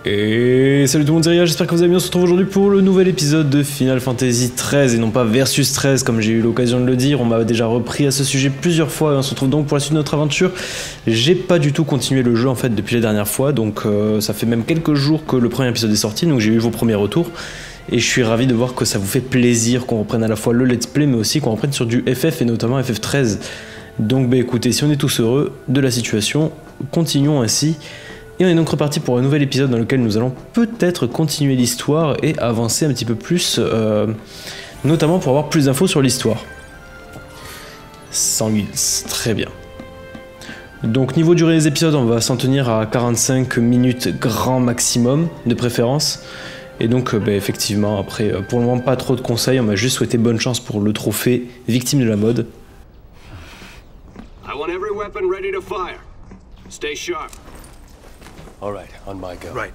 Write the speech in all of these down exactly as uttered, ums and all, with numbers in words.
Et salut tout le monde, c'est Ria, j'espère que vous allez bien. On se retrouve aujourd'hui pour le nouvel épisode de Final Fantasy treize et non pas Versus treize comme j'ai eu l'occasion de le dire. On m'a déjà repris à ce sujet plusieurs fois et on se retrouve donc pour la suite de notre aventure. J'ai pas du tout continué le jeu en fait depuis la dernière fois, donc euh, ça fait même quelques jours que le premier épisode est sorti, donc j'ai eu vos premiers retours. Et je suis ravi de voir que ça vous fait plaisir qu'on reprenne à la fois le let's play mais aussi qu'on reprenne sur du F F et notamment F F treize. Donc bah écoutez, si on est tous heureux de la situation, continuons ainsi. Et on est donc reparti pour un nouvel épisode dans lequel nous allons peut-être continuer l'histoire et avancer un petit peu plus, euh, notamment pour avoir plus d'infos sur l'histoire. Sanguine, très bien. Donc niveau durée des épisodes, on va s'en tenir à quarante-cinq minutes grand maximum de préférence. Et donc euh, bah, effectivement, après, pour le moment pas trop de conseils, on m'a juste souhaité bonne chance pour le trophée victime de la mode. I want every weapon ready to fire. Stay sharp. All right, on my go. Right.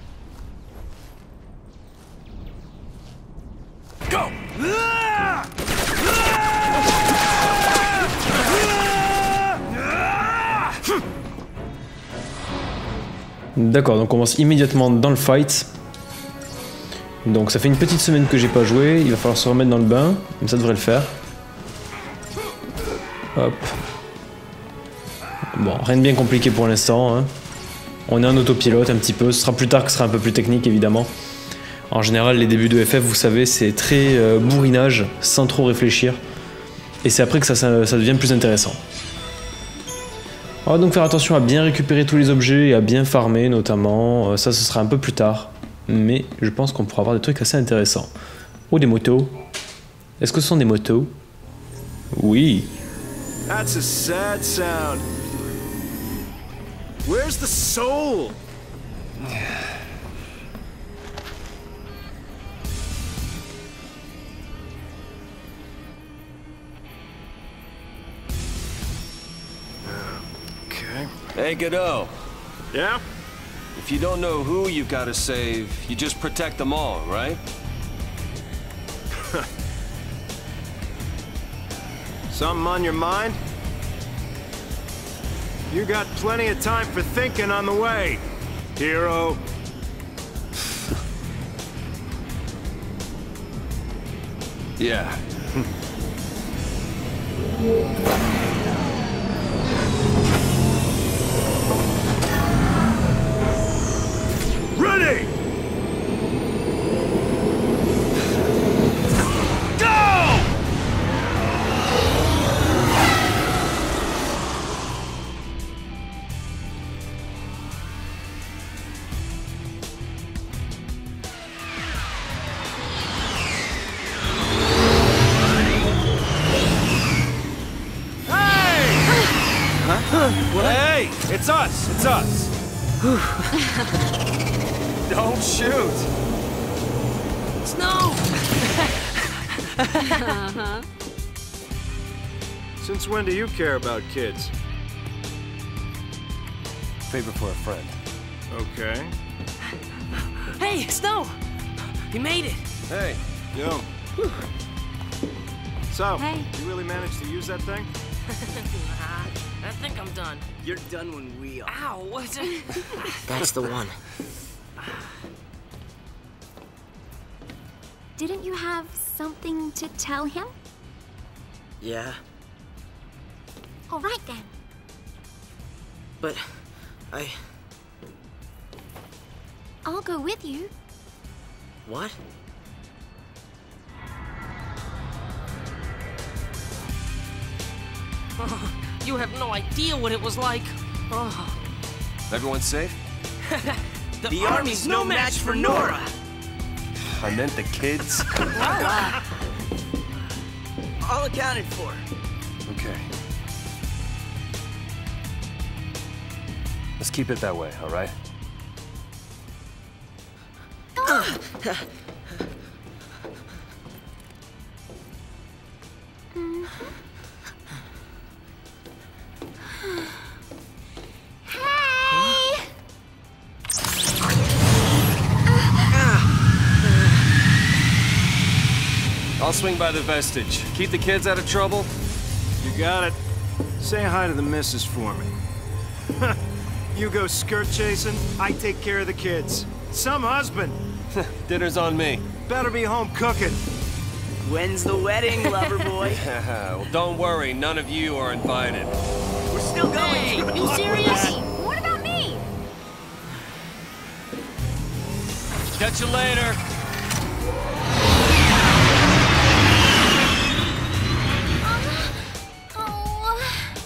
Go! D'accord, donc on commence immédiatement dans le fight. Donc ça fait une petite semaine que j'ai pas joué, il va falloir se remettre dans le bain, mais ça devrait le faire. Hop. Bon, rien de bien compliqué pour l'instant, hein. On est en autopilote un petit peu, ce sera plus tard que ce sera un peu plus technique évidemment. En général les débuts de F F vous savez c'est très euh, bourrinage sans trop réfléchir. Et c'est après que ça, ça, ça devient plus intéressant. On va donc faire attention à bien récupérer tous les objets et à bien farmer notamment, euh, ça ce sera un peu plus tard. Mais je pense qu'on pourra avoir des trucs assez intéressants. Oh des motos. Est-ce que ce sont des motos? Oui. That's a sad sound. Where's the soul? Okay. Hey, Godot. Yeah? If you don't know who you gotta save, you just protect them all, right? Something on your mind? You got plenty of time for thinking on the way, hero. Yeah. Ready! Hey! It's us! It's us! Don't shoot! Snow! Uh-huh. Since when do you care about kids? Favor for a friend. Okay. Hey, Snow! You made it! Hey. Yo. So, Hey. you really managed to use that thing? I think I'm done. You're done when we are. Ow! What's That's the one. Didn't you have something to tell him? Yeah, All right then. but I... I'll go with you. What? Oh, you have no idea what it was like. Oh. Everyone safe? The, The army's no match for Nora! I meant the kids. All accounted for. Okay. Let's keep it that way, all right? Hey! I'll swing by the vestige. Keep the kids out of trouble. You got it. Say hi to the missus for me. You go skirt chasing, I take care of the kids. Some husband. Dinner's on me. Better be home cooking. When's the wedding, lover boy? Well, don't worry, none of you are invited. We're still going. Hey, you serious? What about me? Catch you later. Oh.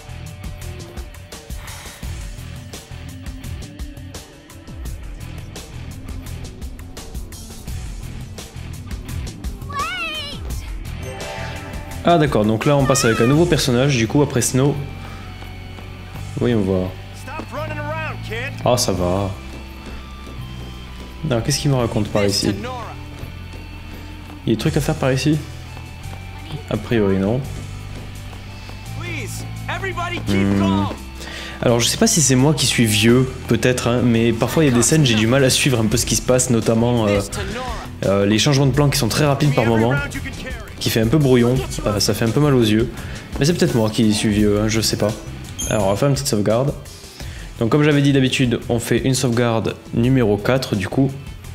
Wait! Ah d'accord, donc là on passe avec un nouveau personnage, du coup après Snow. Oui on voit. Stop running around, kid. Ah ça va. Non, qu'est-ce qu'il me raconte par This to ici? Nora. Il y a des trucs à faire par ici? A priori non. Please, everybody keep calm. Alors je sais pas si c'est moi qui suis vieux, peut-être, hein, mais parfois il y a des scènes j'ai du mal à suivre un peu ce qui se passe, notamment euh, This to Nora. euh, les changements de plan qui sont très rapides par moment, Every round you can carry. qui fait un peu brouillon, euh, ça fait un peu mal aux yeux. Mais c'est peut-être moi qui suis vieux, hein, je sais pas. Alors on va faire une petite sauvegarde. Donc comme j'avais dit d'habitude, on fait une sauvegarde numéro quatre du coup,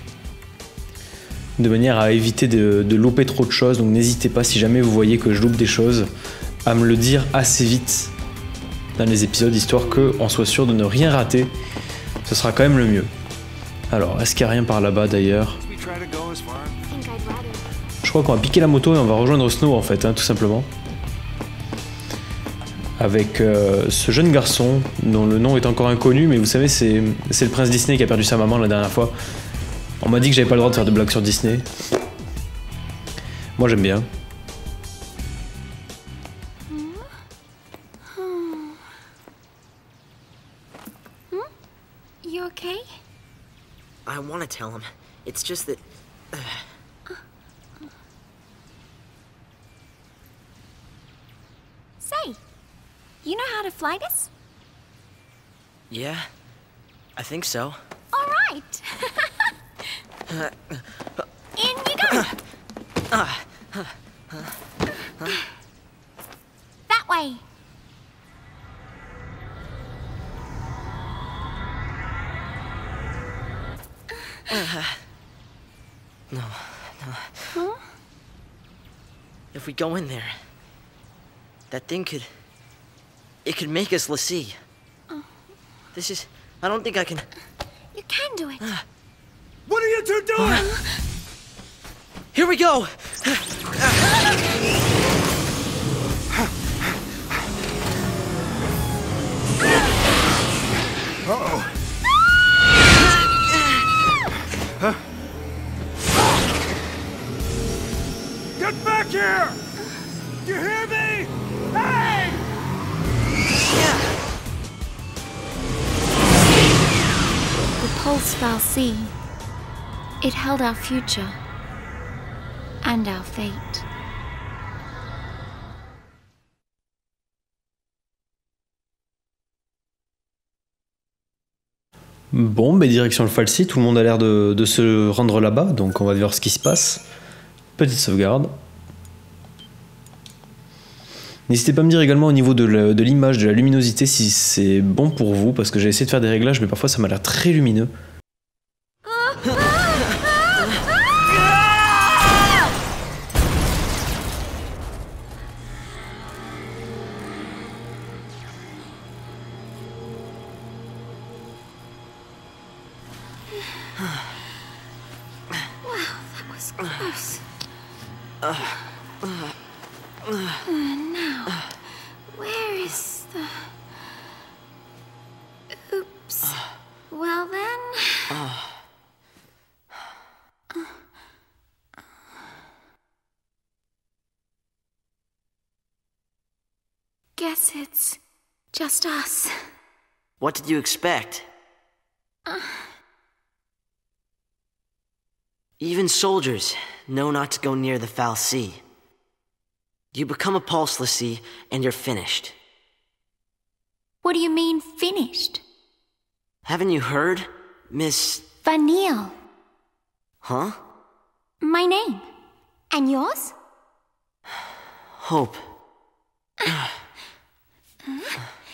de manière à éviter de, de louper trop de choses. Donc n'hésitez pas, si jamais vous voyez que je loupe des choses, à me le dire assez vite dans les épisodes, histoire qu'on soit sûr de ne rien rater. Ce sera quand même le mieux. Alors, est-ce qu'il n'y a rien par là-bas d'ailleurs? We try to go as far. I think I'd rather. Je crois qu'on va piquer la moto et on va rejoindre Snow en fait, hein, tout simplement. Avec euh, ce jeune garçon dont le nom est encore inconnu, mais vous savez, c'est c'est le prince Disney qui a perdu sa maman la dernière fois. On m'a dit que j'avais pas le droit de faire de blagues sur Disney. Moi j'aime bien. You okay? I want to tell him. It's just that. Say, you know how to fly this? Yeah, I think so. All right. In you go. That way. If we go in there, that thing could. It could make us Lassie. This is. I don't think I can. You can do it. What are you two doing? Here we go! Uh-oh. Huh? Get back here! You hear me? Hey! The Pulse Valsea. It held our future. And our fate. Bon, bah direction le Falsi, tout le monde a l'air de, de se rendre là-bas, donc on va voir ce qui se passe. Petite sauvegarde. N'hésitez pas à me dire également au niveau de la- de l'image, de la luminosité, si c'est bon pour vous, parce que j'ai essayé de faire des réglages, mais parfois ça m'a l'air très lumineux. That was close. Now, where is the... Oops. Well then... Guess it's just us. What did you expect? Even soldiers know not to go near the Foul Sea. You become a Pulse Lassie, and you're finished. What do you mean, finished? Haven't you heard, Miss... Vanille. Huh? My name. And yours? Hope.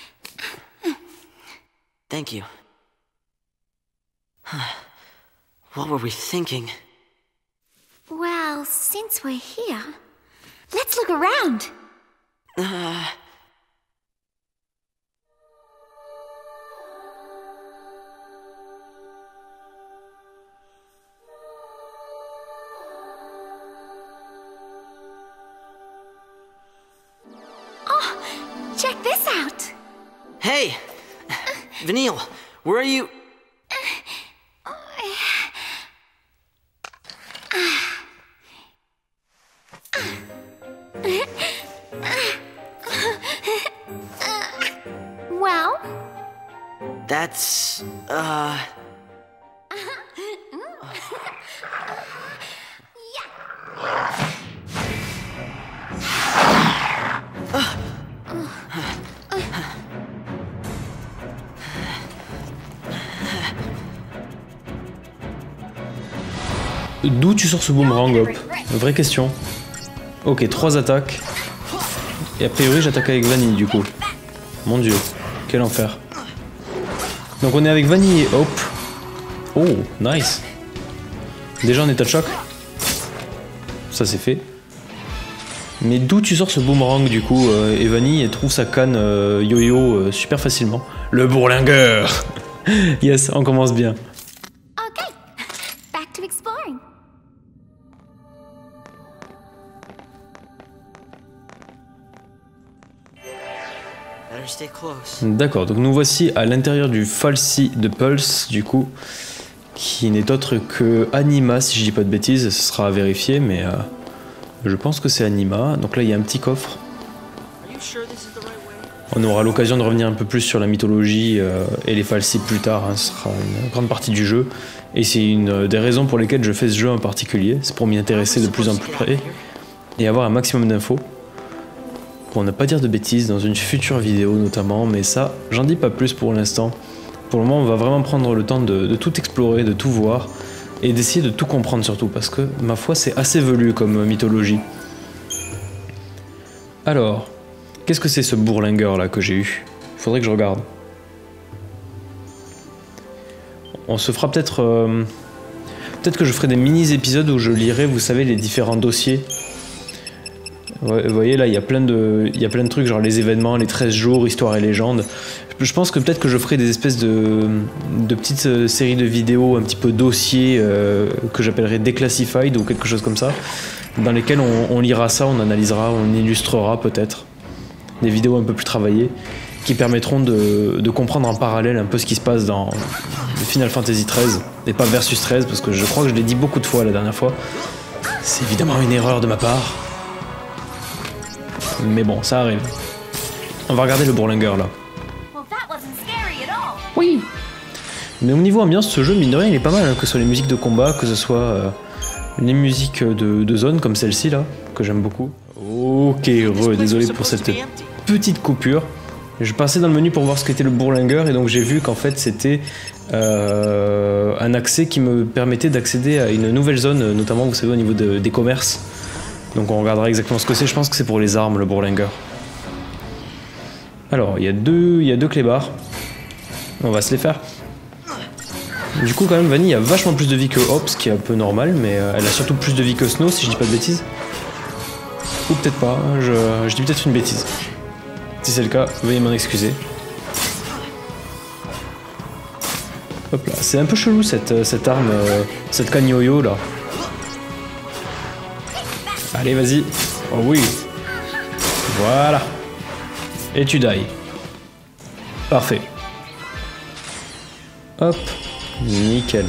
Thank you. What were we thinking? Well, since we're here, let's look around. Uh... Oh, check this out. Hey! Vanille, where are you? Well? That's, uh... D'où tu sors ce boomerang, Hop? Vraie question. Ok, trois attaques. Et a priori, j'attaque avec Vanille, du coup. Mon dieu, quel enfer. Donc on est avec Vanille et Hop. Oh, nice. Déjà en état de choc. Ça c'est fait. Mais d'où tu sors ce boomerang, du coup? euh, Et Vanille, elle trouve sa canne euh, yo-yo euh, super facilement. Le bourlingueur. Yes, on commence bien. Okay, back to exploring. Better stay close. D'accord, donc nous voici à l'intérieur du falsi de Pulse, du coup, qui n'est autre que Anima, si je dis pas de bêtises, ce sera à vérifier, mais euh, je pense que c'est Anima. Donc là, il y a un petit coffre. Are you sure this is the right way? On aura l'occasion de revenir un peu plus sur la mythologie euh, et les falsi plus tard, hein, ce sera une grande partie du jeu. Et c'est une des raisons pour lesquelles je fais ce jeu en particulier, c'est pour m'y intéresser de plus en plus près et avoir un maximum d'infos. Pour ne pas dire de bêtises dans une future vidéo notamment, mais ça, j'en dis pas plus pour l'instant. Pour le moment, on va vraiment prendre le temps de, de tout explorer, de tout voir, et d'essayer de tout comprendre surtout, parce que, ma foi, c'est assez velu comme mythologie. Alors, qu'est-ce que c'est ce bourlingueur là que j'ai eu? Il faudrait que je regarde. On se fera peut-être... Euh, peut-être que je ferai des mini-épisodes où je lirai, vous savez, les différents dossiers. Ouais, vous voyez là, il y a plein de, il y a plein de trucs, genre les événements, les treize jours, histoire et légende. Je pense que peut-être que je ferai des espèces de, de petites euh, séries de vidéos, un petit peu dossiers, euh, que j'appellerai Declassified ou quelque chose comme ça, dans lesquels on, on lira ça, on analysera, on illustrera peut-être. Des vidéos un peu plus travaillées, qui permettront de, de comprendre en parallèle un peu ce qui se passe dans Final Fantasy treize, et pas Versus treize, parce que je crois que je l'ai dit beaucoup de fois la dernière fois. C'est évidemment une erreur de ma part. Mais bon, ça arrive. On va regarder le bourlingueur là. Oui. Mais au niveau ambiance, ce jeu, mine de rien, il est pas mal, hein, que ce soit les musiques de combat, que ce soit euh, les musiques de, de zone comme celle-ci là, que j'aime beaucoup. Ok, re, désolé pour cette petite coupure. Je passais dans le menu pour voir ce qu'était le bourlingueur et donc j'ai vu qu'en fait c'était euh, un accès qui me permettait d'accéder à une nouvelle zone, notamment vous savez au niveau de, des commerces. Donc on regardera exactement ce que c'est, je pense que c'est pour les armes le bourlingueur. Alors il y a deux, il y a deux clébards, on va se les faire. Du coup quand même Vanille a vachement plus de vie que Hop, ce qui est un peu normal, mais elle a surtout plus de vie que Snow si je dis pas de bêtises. Ou peut-être pas, je, je dis peut-être une bêtise. Si c'est le cas, veuillez m'en excuser. Hop là, c'est un peu chelou cette, cette arme, euh, cette canne yo-yo là. Allez, vas-y. Oh oui. Voilà. Et tu die. Parfait. Hop. Nickel.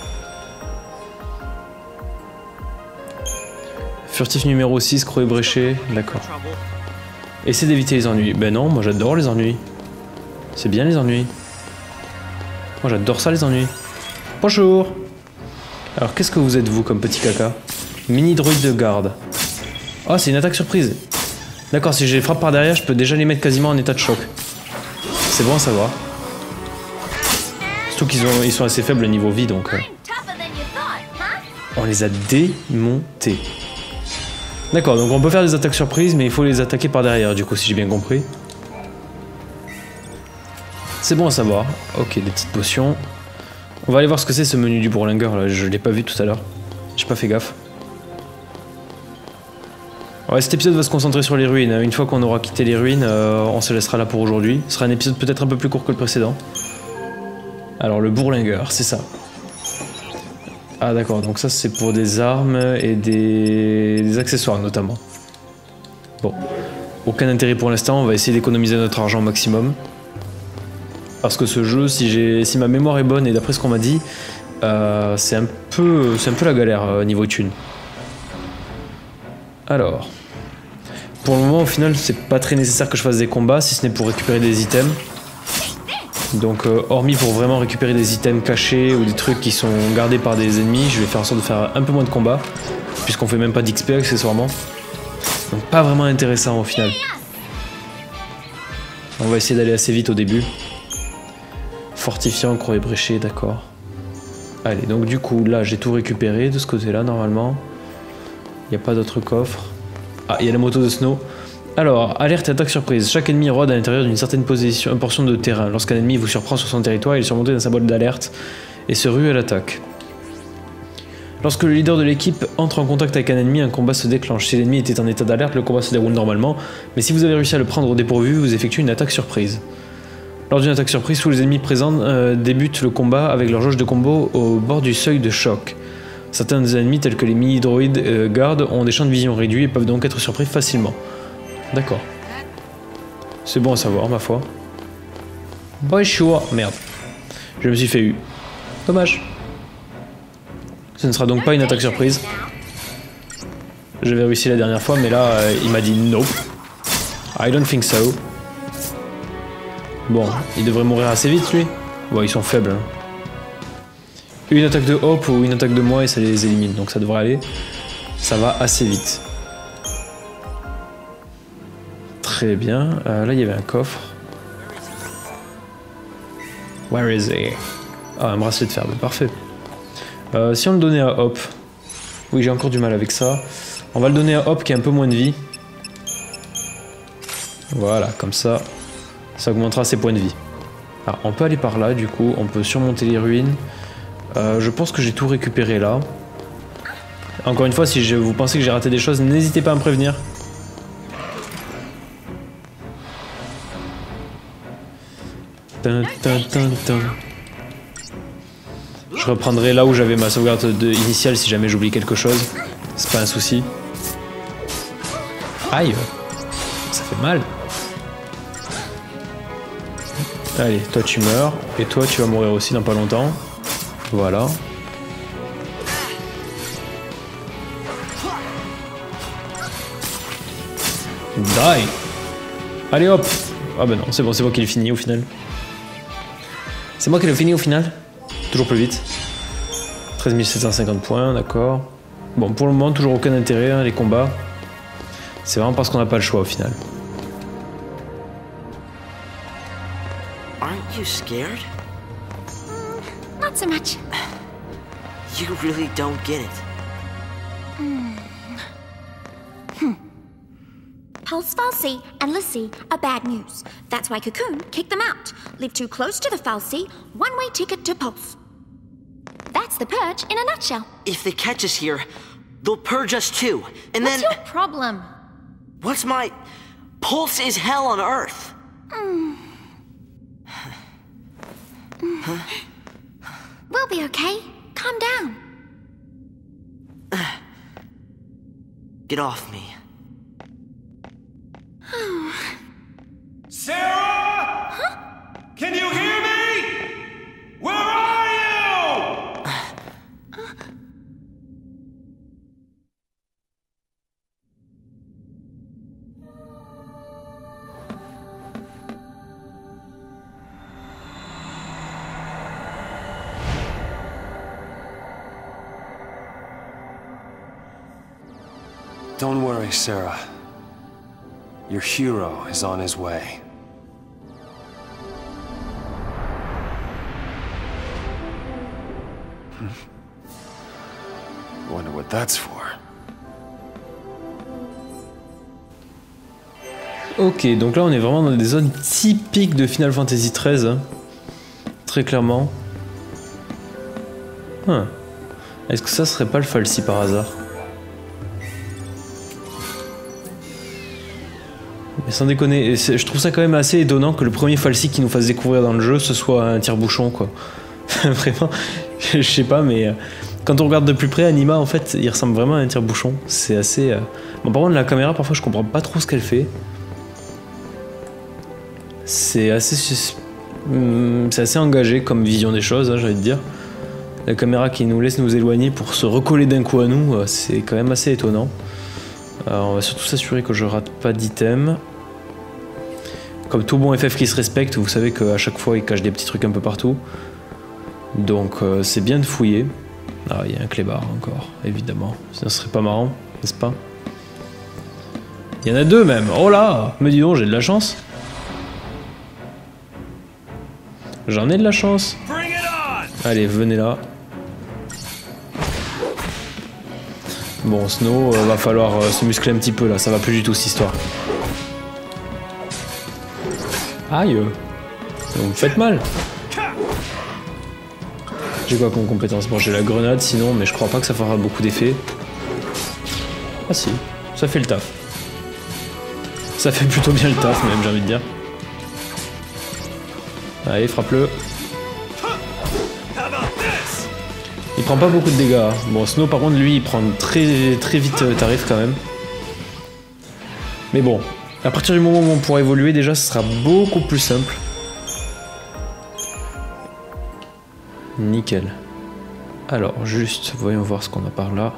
Furtif numéro six, croix ébréché. D'accord. Essaie d'éviter les ennuis. Ben non, moi j'adore les ennuis. C'est bien les ennuis. Moi j'adore ça les ennuis. Bonjour. Alors qu'est-ce que vous êtes vous comme petit caca? Mini droïde de garde. Oh, c'est une attaque surprise. D'accord, si je les frappe par derrière, je peux déjà les mettre quasiment en état de choc. C'est bon à savoir. Surtout qu'ils ont, ils sont assez faibles niveau vie, donc... Euh, on les a démontés. D'accord, donc on peut faire des attaques surprises, mais il faut les attaquer par derrière, du coup, si j'ai bien compris. C'est bon à savoir. Ok, des petites potions. On va aller voir ce que c'est ce menu du bourlingueur là, je l'ai pas vu tout à l'heure. J'ai pas fait gaffe. Ouais, cet épisode va se concentrer sur les ruines. Une fois qu'on aura quitté les ruines, euh, on se laissera là pour aujourd'hui. Ce sera un épisode peut-être un peu plus court que le précédent. Alors le bourlingueur, c'est ça. Ah d'accord, donc ça c'est pour des armes et des... des accessoires notamment. Bon, aucun intérêt pour l'instant, on va essayer d'économiser notre argent au maximum. Parce que ce jeu, si, j'ai... si ma mémoire est bonne et d'après ce qu'on m'a dit, euh, c'est un peu... c'est un peu la galère euh, niveau thune. Alors... Pour le moment, au final, c'est pas très nécessaire que je fasse des combats, si ce n'est pour récupérer des items. Donc, euh, hormis pour vraiment récupérer des items cachés ou des trucs qui sont gardés par des ennemis, je vais faire en sorte de faire un peu moins de combats, puisqu'on fait même pas d'X P accessoirement. Donc, pas vraiment intéressant au final. On va essayer d'aller assez vite au début. Fortifiant, croix ébréchée, d'accord. Allez, donc du coup, là, j'ai tout récupéré de ce côté-là, normalement. Il n'y a pas d'autres coffres. Ah, il y a la moto de Snow. Alors, alerte et attaque surprise. Chaque ennemi rôde à l'intérieur d'une certaine position, une portion de terrain. Lorsqu'un ennemi vous surprend sur son territoire, il est surmonté d'un symbole d'alerte et se rue à l'attaque. Lorsque le leader de l'équipe entre en contact avec un ennemi, un combat se déclenche. Si l'ennemi était en état d'alerte, le combat se déroule normalement, mais si vous avez réussi à le prendre au dépourvu, vous effectuez une attaque surprise. Lors d'une attaque surprise, tous les ennemis présents euh, débutent le combat avec leur jauge de combo au bord du seuil de choc. Certains des ennemis, tels que les mini-droïdes euh, gardes, ont des champs de vision réduits et peuvent donc être surpris facilement. D'accord. C'est bon à savoir, ma foi. Boy, sure. Merde. Je me suis fait eu. Dommage. Ce ne sera donc pas une attaque surprise. J'avais réussi la dernière fois, mais là, euh, il m'a dit no. I don't think so. Bon, il devrait mourir assez vite, lui. Bon, ils sont faibles. Hein. Une attaque de hop ou une attaque de moi et ça les élimine, donc ça devrait aller. Ça va assez vite. Très bien. Euh, là, il y avait un coffre. Where is it? Ah, un bracelet de fer, parfait. Euh, si on le donnait à Hop... Oui, j'ai encore du mal avec ça. On va le donner à Hop qui a un peu moins de vie. Voilà, comme ça, ça augmentera ses points de vie. Alors, on peut aller par là, du coup, on peut surmonter les ruines. Euh, je pense que j'ai tout récupéré là. Encore une fois, si je, vous pensez que j'ai raté des choses, n'hésitez pas à me prévenir. Dun, dun, dun, dun. Je reprendrai là où j'avais ma sauvegarde de initiale si jamais j'oublie quelque chose. C'est pas un souci. Aïe, ça fait mal. Allez, toi tu meurs. Et toi tu vas mourir aussi dans pas longtemps. Voilà. Die. Allez hop. Ah bah non, c'est bon, c'est moi qui l'ai fini au final. C'est moi qui l'ai fini au final. Toujours plus vite. treize mille sept cent cinquante points, d'accord. Bon, pour le moment, toujours aucun intérêt, hein, les combats. C'est vraiment parce qu'on n'a pas le choix au final. Aren't you scared? Mm, not so much. You really don't get it. Mm. Hmm. Pulse Falsey and Lissy are bad news. That's why Cocoon kicked them out. Live too close to the Falsey, one-way ticket to Pulse. That's the purge in a nutshell. If they catch us here, they'll purge us too. And What's then... your problem? What's my... Pulse is hell on Earth. Mm. Huh? We'll be okay. Calm down. Get off me. Sarah? Huh? Can you hear me? Where are you? Don't worry, Sarah. Your hero is on his way. Hmm. Wonder what that's for. Ok, donc là on est vraiment dans des zones typiques de Final Fantasy treize. Hein. Très clairement. Hein. Est-ce que ça serait pas le falsi par hasard? Mais sans déconner, je trouve ça quand même assez étonnant que le premier falsi qui nous fasse découvrir dans le jeu ce soit un tire-bouchon quoi. Vraiment, je sais pas, mais quand on regarde de plus près, Anima en fait il ressemble vraiment à un tire-bouchon. C'est assez. Euh... Bon, par contre, la caméra parfois je comprends pas trop ce qu'elle fait. C'est assez. C'est assez engagé comme vision des choses, hein, j'ai envie de dire. La caméra qui nous laisse nous éloigner pour se recoller d'un coup à nous, c'est quand même assez étonnant. Alors on va surtout s'assurer que je rate pas d'item. Comme tout bon F F qui se respecte, vous savez qu'à chaque fois il cache des petits trucs un peu partout. Donc euh, c'est bien de fouiller. Ah, il y a un clébard encore, évidemment. Sinon ce serait pas marrant, n'est-ce pas? Il y en a deux même. Oh là! Mais dis donc, j'ai de la chance. J'en ai de la chance. Allez, venez là. Bon, Snow, euh, va falloir euh, se muscler un petit peu là, ça va plus du tout cette histoire. Aïe, vous me faites mal. J'ai quoi comme compétence? Bon, j'ai la grenade sinon, mais je crois pas que ça fera beaucoup d'effet. Ah si, ça fait le taf. Ça fait plutôt bien le taf même, j'ai envie de dire. Allez, frappe-le. Il prend pas beaucoup de dégâts. Bon, Snow par contre, lui, il prend très, très vite euh, tarif quand même. Mais bon, à partir du moment où on pourra évoluer, déjà, ce sera beaucoup plus simple. Nickel. Alors, juste, voyons voir ce qu'on a par là.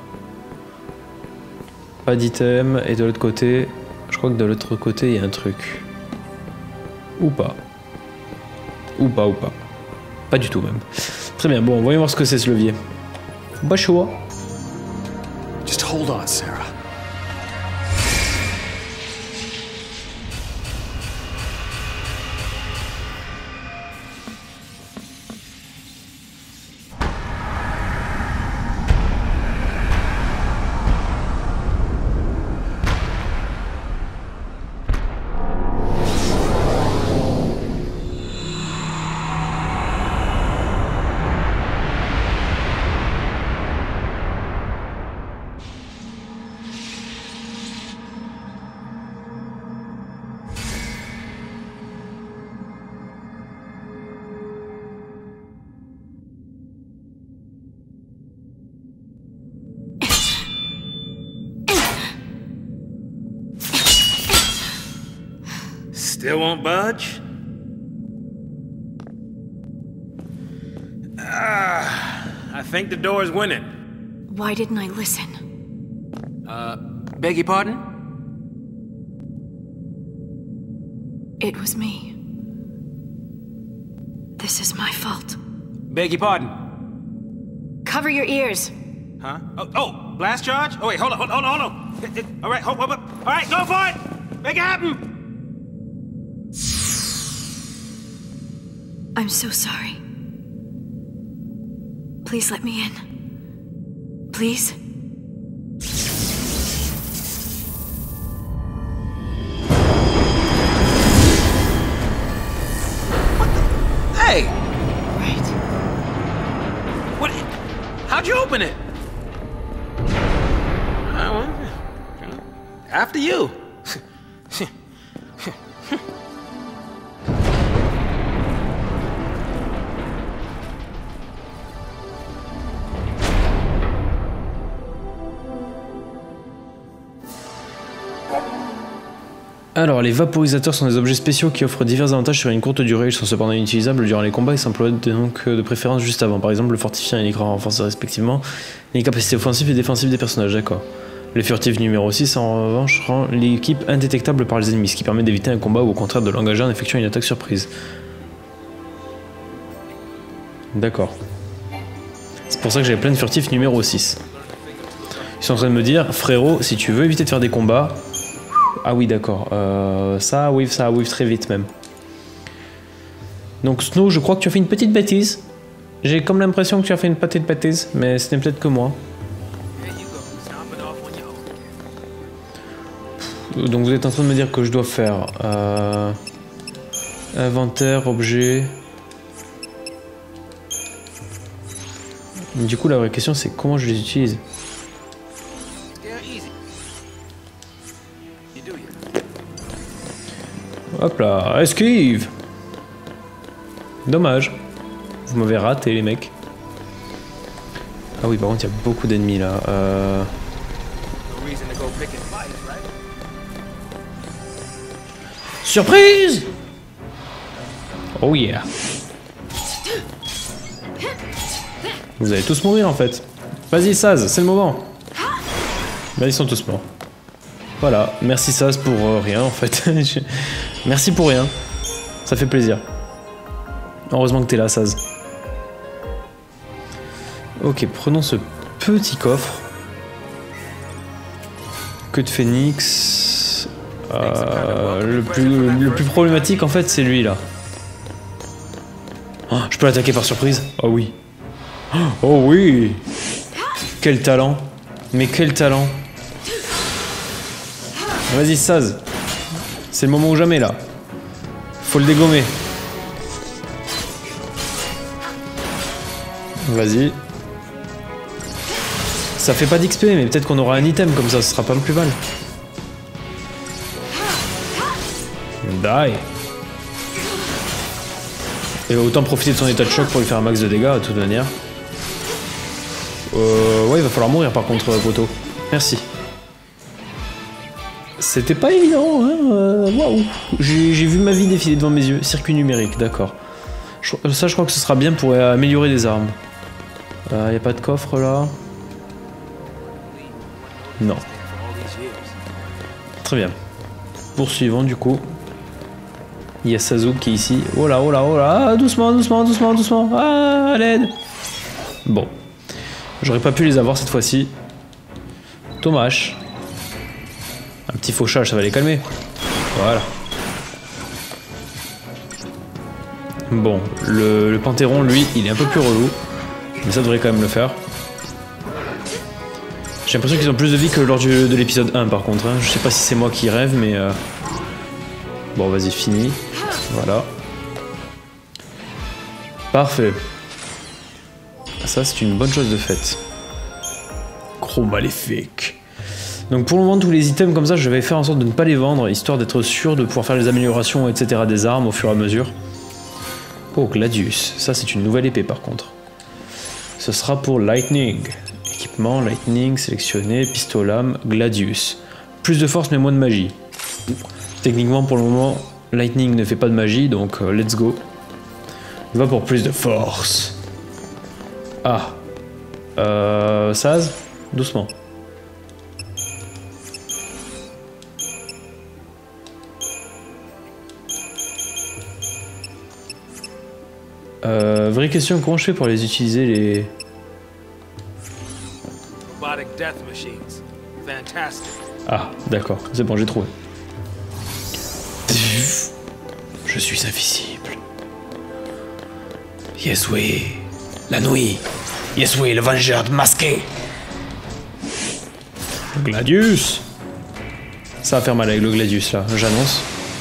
Pas d'item. Et de l'autre côté, je crois que de l'autre côté, il y a un truc. Ou pas. Ou pas, ou pas. Pas du tout même. Très bien, bon, voyons voir ce que c'est ce levier. Bah chaud. Just hold on, Sarah. Still won't budge? Ah, I think the door is winning. Why didn't I listen? Uh, beg your pardon? It was me. This is my fault. Beg your pardon? Cover your ears. Huh? Oh, oh, blast charge? Oh, wait, hold on, hold on, hold on. It, it, all right, hold, hold, hold. All right, go for it! Make it happen! I'm so sorry. Please let me in. Please? What the? Hey! Right. What? How'd you open it? I went after you. Alors, les vaporisateurs sont des objets spéciaux qui offrent divers avantages sur une courte durée. Ils sont cependant inutilisables durant les combats et s'emploient donc de préférence juste avant. Par exemple, le fortifiant et l'écran renforcés respectivement les capacités offensives et défensives des personnages, d'accord. Le furtif numéro six, en revanche, rend l'équipe indétectable par les ennemis, ce qui permet d'éviter un combat ou au contraire de l'engager en effectuant une attaque surprise. D'accord. C'est pour ça que j'avais plein de furtifs numéro six. Ils sont en train de me dire, frérot, si tu veux éviter de faire des combats... Ah oui, d'accord. Euh, ça whiff, ça whiff très vite même. Donc Snow, je crois que tu as fait une petite bêtise. J'ai comme l'impression que tu as fait une petite bêtise, mais ce n'est peut-être que moi. Donc vous êtes en train de me dire que je dois faire euh, inventaire, objet. Du coup, la vraie question, c'est comment je les utilise. Hop là, esquive. Dommage. Vous m'avez raté, les mecs. Ah oui, par contre, il y a beaucoup d'ennemis, là. Euh... Surprise! Oh yeah. Vous allez tous mourir, en fait. Vas-y, Saz, c'est le moment. Bah, ils sont tous morts. Voilà, merci Saz pour euh, rien, en fait. Merci pour rien. Ça fait plaisir. Heureusement que t'es là, Saz. Ok, prenons ce petit coffre. Queue de phénix. Euh, le, plus, le plus problématique, en fait, c'est lui, là. Oh, je peux l'attaquer par surprise? Oh oui. Oh oui. Quel talent. Mais quel talent. Vas-y, Saz. C'est le moment ou jamais, là. Faut le dégommer. Vas-y. Ça fait pas d'X P, mais peut-être qu'on aura un item comme ça, ce sera pas plus mal. Die. Et autant profiter de son état de choc pour lui faire un max de dégâts, de toute manière. Euh, ouais, il va falloir mourir par contre, poteau. Merci. C'était pas évident, hein. euh, Waouh. J'ai vu ma vie défiler devant mes yeux. Circuit numérique, d'accord. Ça, je crois que ce sera bien pour améliorer les armes. Il euh, n'y a pas de coffre là? Non. Très bien. Poursuivons du coup. Il y a Sazou qui est ici. Oh là, oh là, oh là. Ah, doucement, doucement, doucement, doucement. Ah, à l'aide. Bon. J'aurais pas pu les avoir cette fois-ci. Dommage. Un petit fauchage, ça va les calmer. Voilà. Bon, le, le Panthéron, lui, il est un peu plus relou. Mais ça devrait quand même le faire. J'ai l'impression qu'ils ont plus de vie que lors du, de l'épisode un par contre. Hein. Je sais pas si c'est moi qui rêve, mais... Euh... Bon, vas-y, fini. Voilà. Parfait. Ça, c'est une bonne chose de faite. Gros maléfique. Donc pour le moment, tous les items comme ça, je vais faire en sorte de ne pas les vendre, histoire d'être sûr de pouvoir faire les améliorations, et cetera des armes au fur et à mesure. Oh, Gladius. Ça, c'est une nouvelle épée par contre. Ce sera pour Lightning. Équipement, Lightning, sélectionné, pistolet lame, Gladius. Plus de force mais moins de magie. Techniquement pour le moment, Lightning ne fait pas de magie, donc euh, let's go. Il va pour plus de force. Ah. Euh... Saz, doucement. Euh, vraie question, comment je fais pour les utiliser les... Ah, d'accord, c'est bon, j'ai trouvé. Je suis invisible. Yes, oui. La nuit. Yes, oui, le vengeur masqué. Gladius. Ça va faire mal avec le Gladius, là, j'annonce.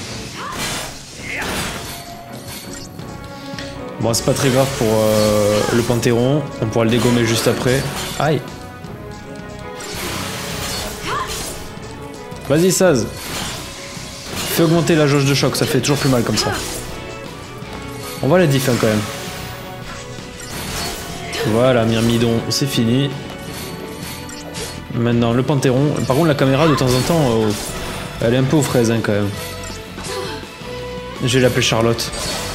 Bon, c'est pas très grave pour euh, le Panthéron. On pourra le dégommer juste après. Aïe. Vas-y, Saz. Fais augmenter la jauge de choc, ça fait toujours plus mal comme ça. On voit la diff hein, quand même. Voilà, Myrmidon, c'est fini. Maintenant, le Panthéron. Par contre, la caméra, de temps en temps, euh, elle est un peu aux fraises hein, quand même. Je vais l'appeler Charlotte.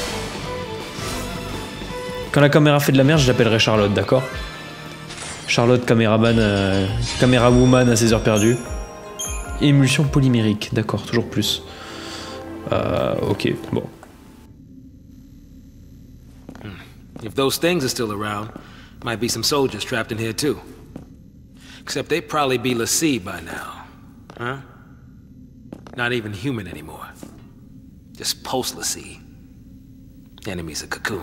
Quand la caméra fait de la merde, je l'appellerai Charlotte, d'accord? Charlotte, caméraman, euh, caméra woman à ses heures perdues. Émulsion polymérique, d'accord, toujours plus. Euh, ok, bon. If those things are still around, might be some soldiers trapped in here too. Except they'd probably be l'Cie by now. Huh? Not even human anymore. Just post-l'Cie. Enemies of Cocoon.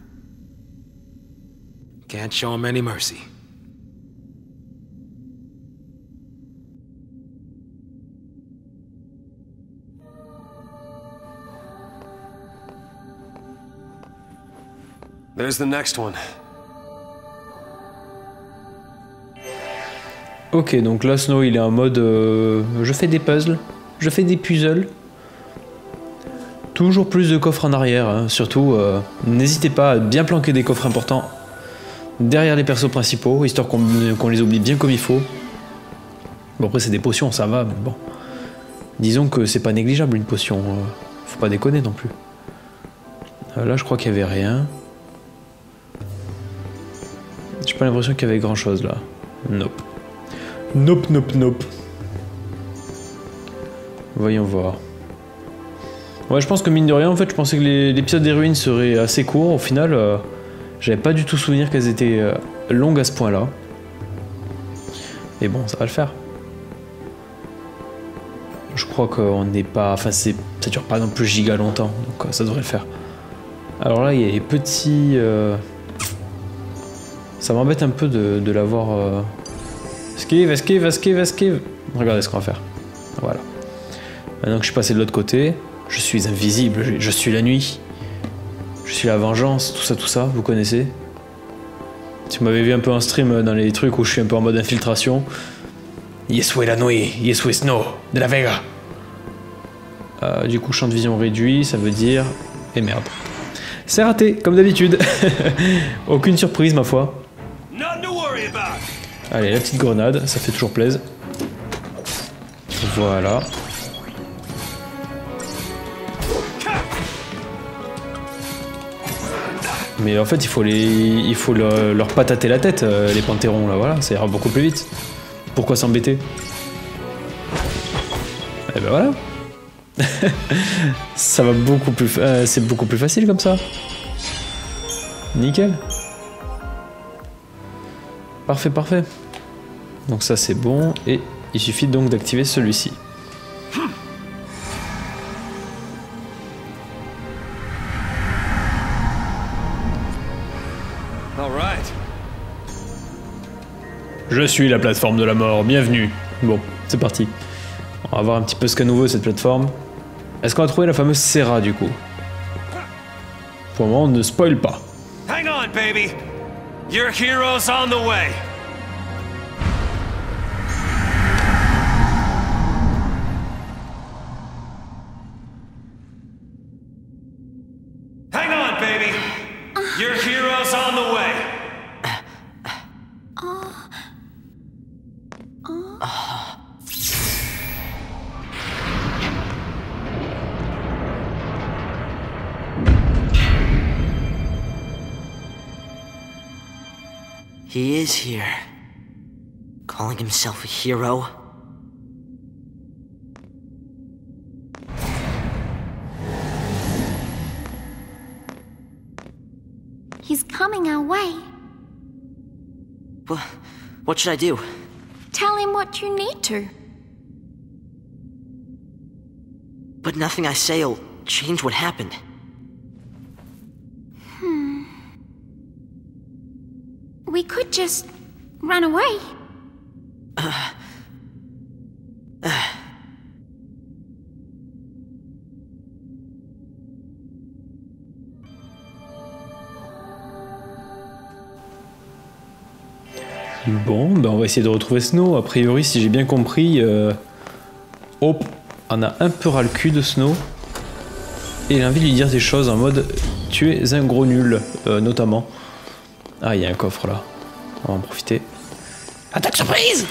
Can't show them any mercy. There's the next one. Ok, donc là, Snow, il est en mode... Euh, je fais des puzzles, je fais des puzzles. Toujours plus de coffres en arrière, hein. Surtout, euh, n'hésitez pas à bien planquer des coffres importants derrière les persos principaux, histoire qu'on qu'on les oublie bien comme il faut. Bon, après, c'est des potions, ça va, mais bon. Disons que c'est pas négligeable, une potion. Euh, faut pas déconner non plus. Euh, là, je crois qu'il y avait rien. J'ai pas l'impression qu'il y avait grand chose là. Nope. Nope, nope, nope. Voyons voir. Ouais, je pense que mine de rien, en fait, je pensais que l'épisode des ruines serait assez court. Au final, euh, j'avais pas du tout souvenir qu'elles étaient euh, longues à ce point-là. Et bon, ça va le faire. Je crois qu'on n'est pas... Enfin, ça dure pas non plus giga longtemps, donc euh, ça devrait le faire. Alors là, il y a les petits... Euh... Ça m'embête un peu de, de l'avoir... Euh... Esquive, esquive, esquive, esquive. Regardez ce qu'on va faire. Voilà. Maintenant que je suis passé de l'autre côté, je suis invisible, je, je suis la nuit. Je suis la vengeance, tout ça, tout ça, vous connaissez. Si vous m'avez vu un peu en stream dans les trucs où je suis un peu en mode infiltration. Yesue la nuit, Yesue Snow, de la Vega. Euh, du coup, champ de vision réduit, ça veut dire... Et merde. C'est raté, comme d'habitude. Aucune surprise, ma foi. Allez, la petite grenade, ça fait toujours plaisir. Voilà. Mais en fait, il faut les, il faut leur, leur patater la tête, euh, les pantérons là. Voilà, ça ira beaucoup plus vite. Pourquoi s'embêter? Et ben voilà. Ça va beaucoup plus, euh, c'est beaucoup plus facile comme ça. Nickel. Parfait, parfait. Donc ça c'est bon, et il suffit donc d'activer celui-ci. Je suis la plateforme de la mort, bienvenue. Bon, c'est parti. On va voir un petit peu ce qu'à nouveau cette plateforme. Est-ce qu'on a trouvé la fameuse Serra du coup? Pour le moment, on ne spoil pas. Hang on, baby. Your hero's on the way. Hang on, baby. Your hero's on the way. He is here. Calling himself a hero? He's coming our way. What, what should I do? Tell him what you need to. But nothing I say'll change what happened. We could just run away. Uh, uh. Bon, ben on va essayer de retrouver Snow. A priori, si j'ai bien compris, euh... Hop, on a un peu ras le cul de Snow. Et il a envie de lui dire des choses en mode « Tu es un gros nul euh, », notamment. Ah, il y a un coffre là. On va en profiter. Attaque surprise!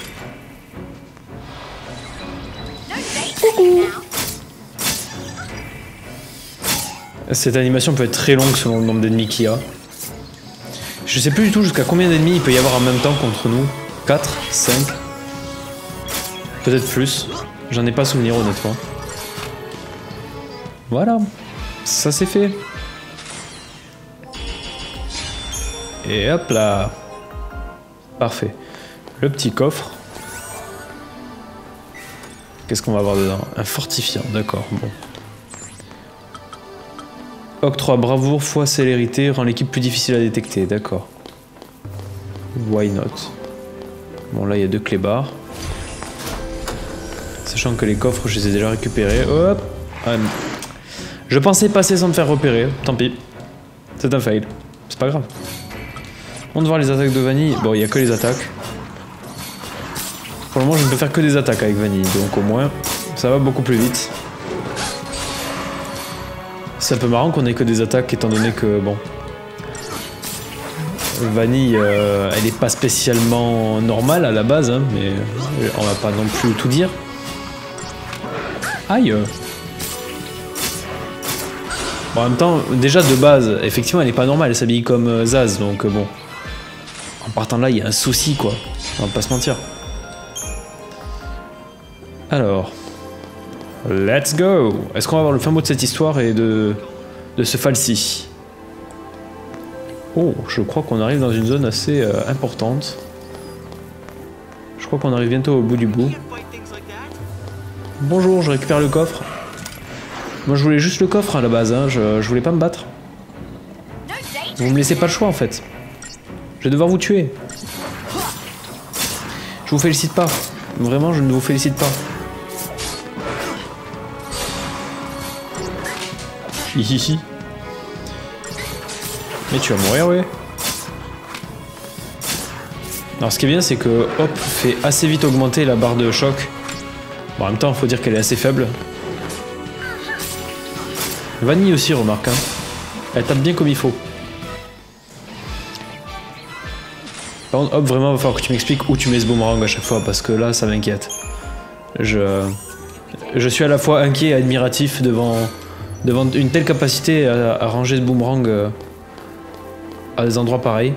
Coucou! Cette animation peut être très longue selon le nombre d'ennemis qu'il y a. Je sais plus du tout jusqu'à combien d'ennemis il peut y avoir en même temps contre nous. quatre, cinq. Peut-être plus. J'en ai pas souvenir honnêtement. Voilà. Ça c'est fait. Et hop là. Parfait. Le petit coffre. Qu'est-ce qu'on va avoir dedans? Un fortifiant, d'accord, bon. Octroi bravoure fois célérité rend l'équipe plus difficile à détecter, d'accord. Why not? Bon là il y a deux clébards. Sachant que les coffres je les ai déjà récupérés. Hop. Ah, je pensais passer sans me faire repérer, tant pis. C'est un fail. C'est pas grave. On va voir les attaques de vanille. Bon, il n'y a que les attaques. moment, je ne peux faire que des attaques avec Vanille, donc au moins, ça va beaucoup plus vite. C'est un peu marrant qu'on ait que des attaques, étant donné que, bon... Vanille, euh, elle est pas spécialement normale à la base, hein, mais on va pas non plus tout dire. Aïe. Bon, en même temps, déjà de base, effectivement, elle est pas normale, elle s'habille comme euh, Zaz, donc euh, bon. En partant de là, il y a un souci, quoi. On va pas se mentir. Alors... Let's go! Est-ce qu'on va avoir le fin mot de cette histoire et de, de ce falsi? Oh, je crois qu'on arrive dans une zone assez euh, importante. Je crois qu'on arrive bientôt au bout du bout. Bonjour, je récupère le coffre. Moi je voulais juste le coffre à la base, hein. je, je voulais pas me battre. Vous me laissez pas le choix en fait. Je vais devoir vous tuer. Je vous félicite pas. Vraiment, je ne vous félicite pas. Hihihi. Mais tu vas mourir, oui. Alors ce qui est bien, c'est que Hop fait assez vite augmenter la barre de choc. Bon, en même temps, il faut dire qu'elle est assez faible. Vanille aussi, remarque. Hein. Elle tape bien comme il faut. Par contre, Hop, vraiment, il va falloir que tu m'expliques où tu mets ce boomerang à chaque fois, parce que là, ça m'inquiète. Je... Je suis à la fois inquiet et admiratif devant, devant une telle capacité à, à ranger ce boomerang... Euh... à des endroits pareils.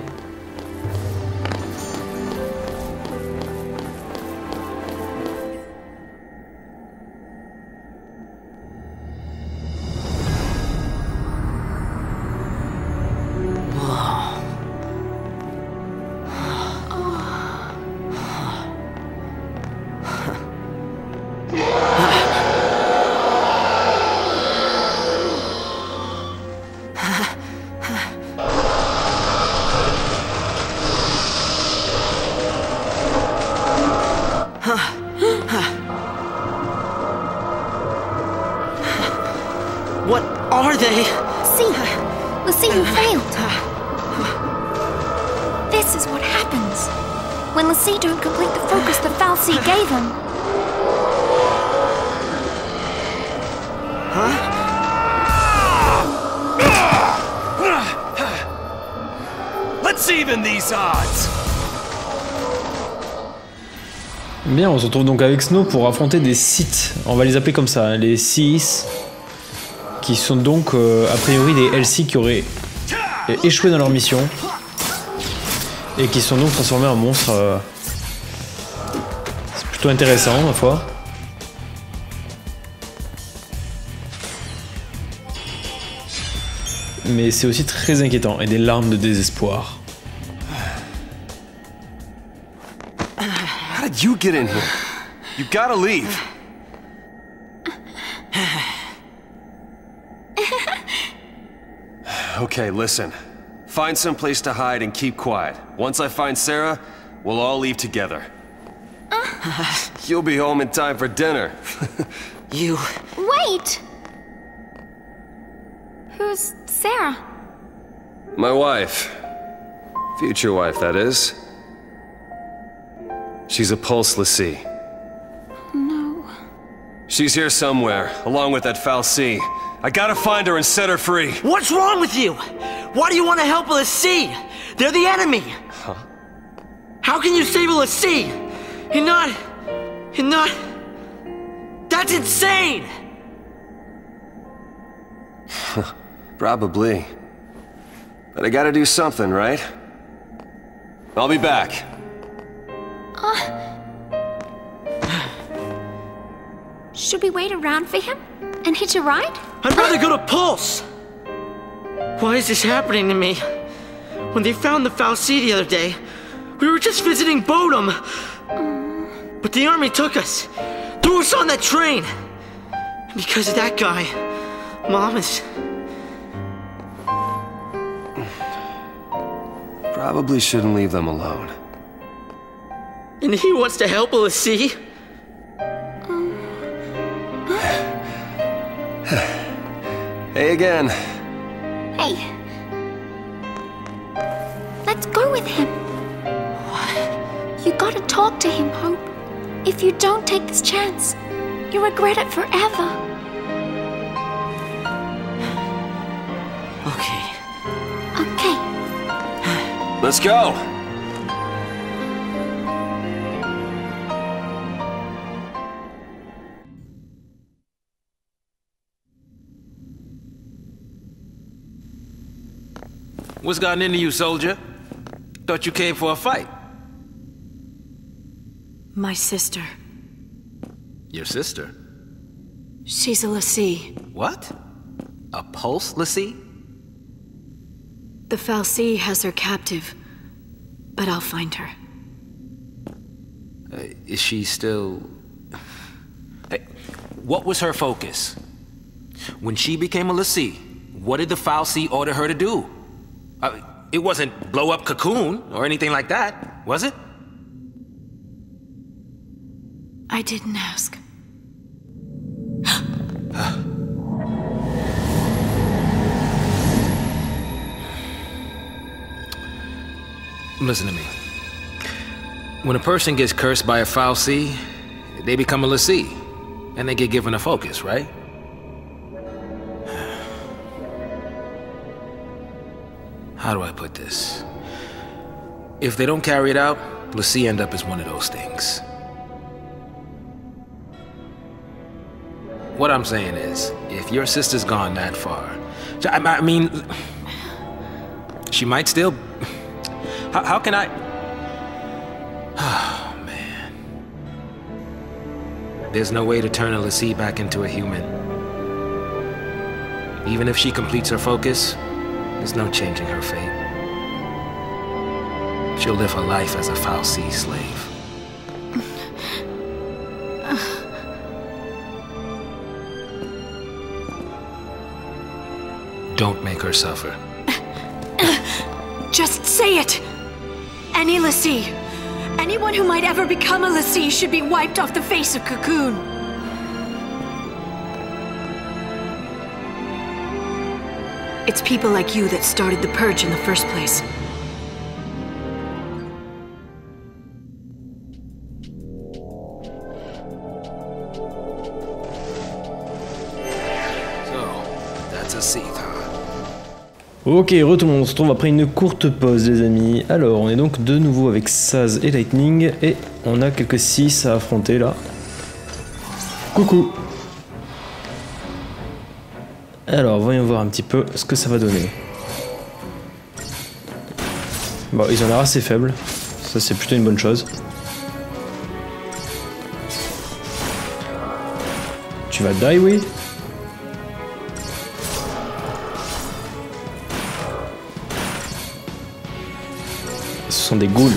What are they? See, LaCie, you failed. This is what happens when LaCie don't complete the focus the fal'Cie gave him. Huh? Let's even these odds. Bien, on se retrouve donc avec Snow pour affronter des Sith. On va les appeler comme ça, hein, les Sith, qui sont donc euh, a priori des L C qui auraient échoué dans leur mission et qui sont donc transformés en monstres. Euh... C'est plutôt intéressant, ma foi. Mais c'est aussi très inquiétant et des larmes de désespoir. How did you get in here? You gotta leave. Okay, listen. Find some place to hide and keep quiet. Once I find Sarah, we'll all leave together. You'll be home in time for dinner. You... Wait! Who's Sarah? My wife. Future wife, that is. She's a Pulse LaCie. No. She's here somewhere, along with that fal'Cie. I gotta find her and set her free. What's wrong with you? Why do you want to help LaCie? They're the enemy. Huh? How can you save LaCie? You're not... You're not... That's insane! Probably. But I gotta do something, right? I'll be back. Uh, should we wait around for him and hitch a ride? I'd rather go to Pulse! Why is this happening to me? When they found the fal'Cie the other day, we were just visiting Bodum. Mm. But the army took us, threw us on that train. And because of that guy, Mom is... Probably shouldn't leave them alone. And he wants to help LaCie? Hey again. Hey. Let's go with him. What? You gotta talk to him, Hope. If you don't take this chance, you'll regret it forever. Okay. Okay. Let's go! What's gotten into you, soldier? Thought you came for a fight. My sister. Your sister? She's a Lassie. What? A pulse Lassie? The fal'Cie has her captive, but I'll find her. Uh, is she still... Hey, what was her focus? When she became a Lassie, what did the fal'Cie order her to do? Uh, it wasn't blow up Cocoon or anything like that, was it? I didn't ask. Listen to me. When a person gets cursed by a fal'Cie, they become a Lassie, and they get given a focus, right? How do I put this? If they don't carry it out, Lassie end up as one of those things. What I'm saying is, if your sister's gone that far, I, I mean, she might still... How, how can I... Oh, man. There's no way to turn a Lassie back into a human. Even if she completes her focus, there's no changing her fate. She'll live her life as a fal'Cie slave. Don't make her suffer. Just say it! Any Lassie, anyone who might ever become a Lassie should be wiped off the face of Cocoon. It's people like you that started the Purge in the first place. Ok, retour, on se retrouve après une courte pause les amis. Alors, on est donc de nouveau avec Saz et Lightning et on a quelques six à affronter là. Coucou. Alors, voyons voir un petit peu ce que ça va donner. Bon, ils ont l'air assez faibles. Ça, c'est plutôt une bonne chose. Tu vas die, oui? Ce sont des ghouls.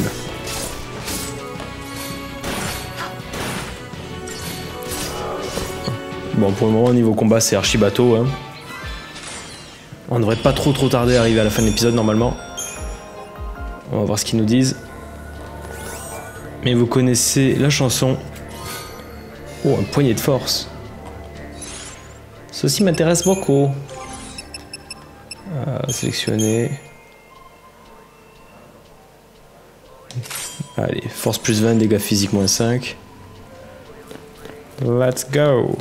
Bon, pour le moment, au niveau combat, c'est archi bateau. Hein. On devrait pas trop trop tarder à arriver à la fin de l'épisode, normalement. On va voir ce qu'ils nous disent. Mais vous connaissez la chanson. Oh, un poignet de force. Ceci m'intéresse beaucoup. Ah, sélectionner. Allez, force plus vingt, dégâts physiques moins cinq. Let's go.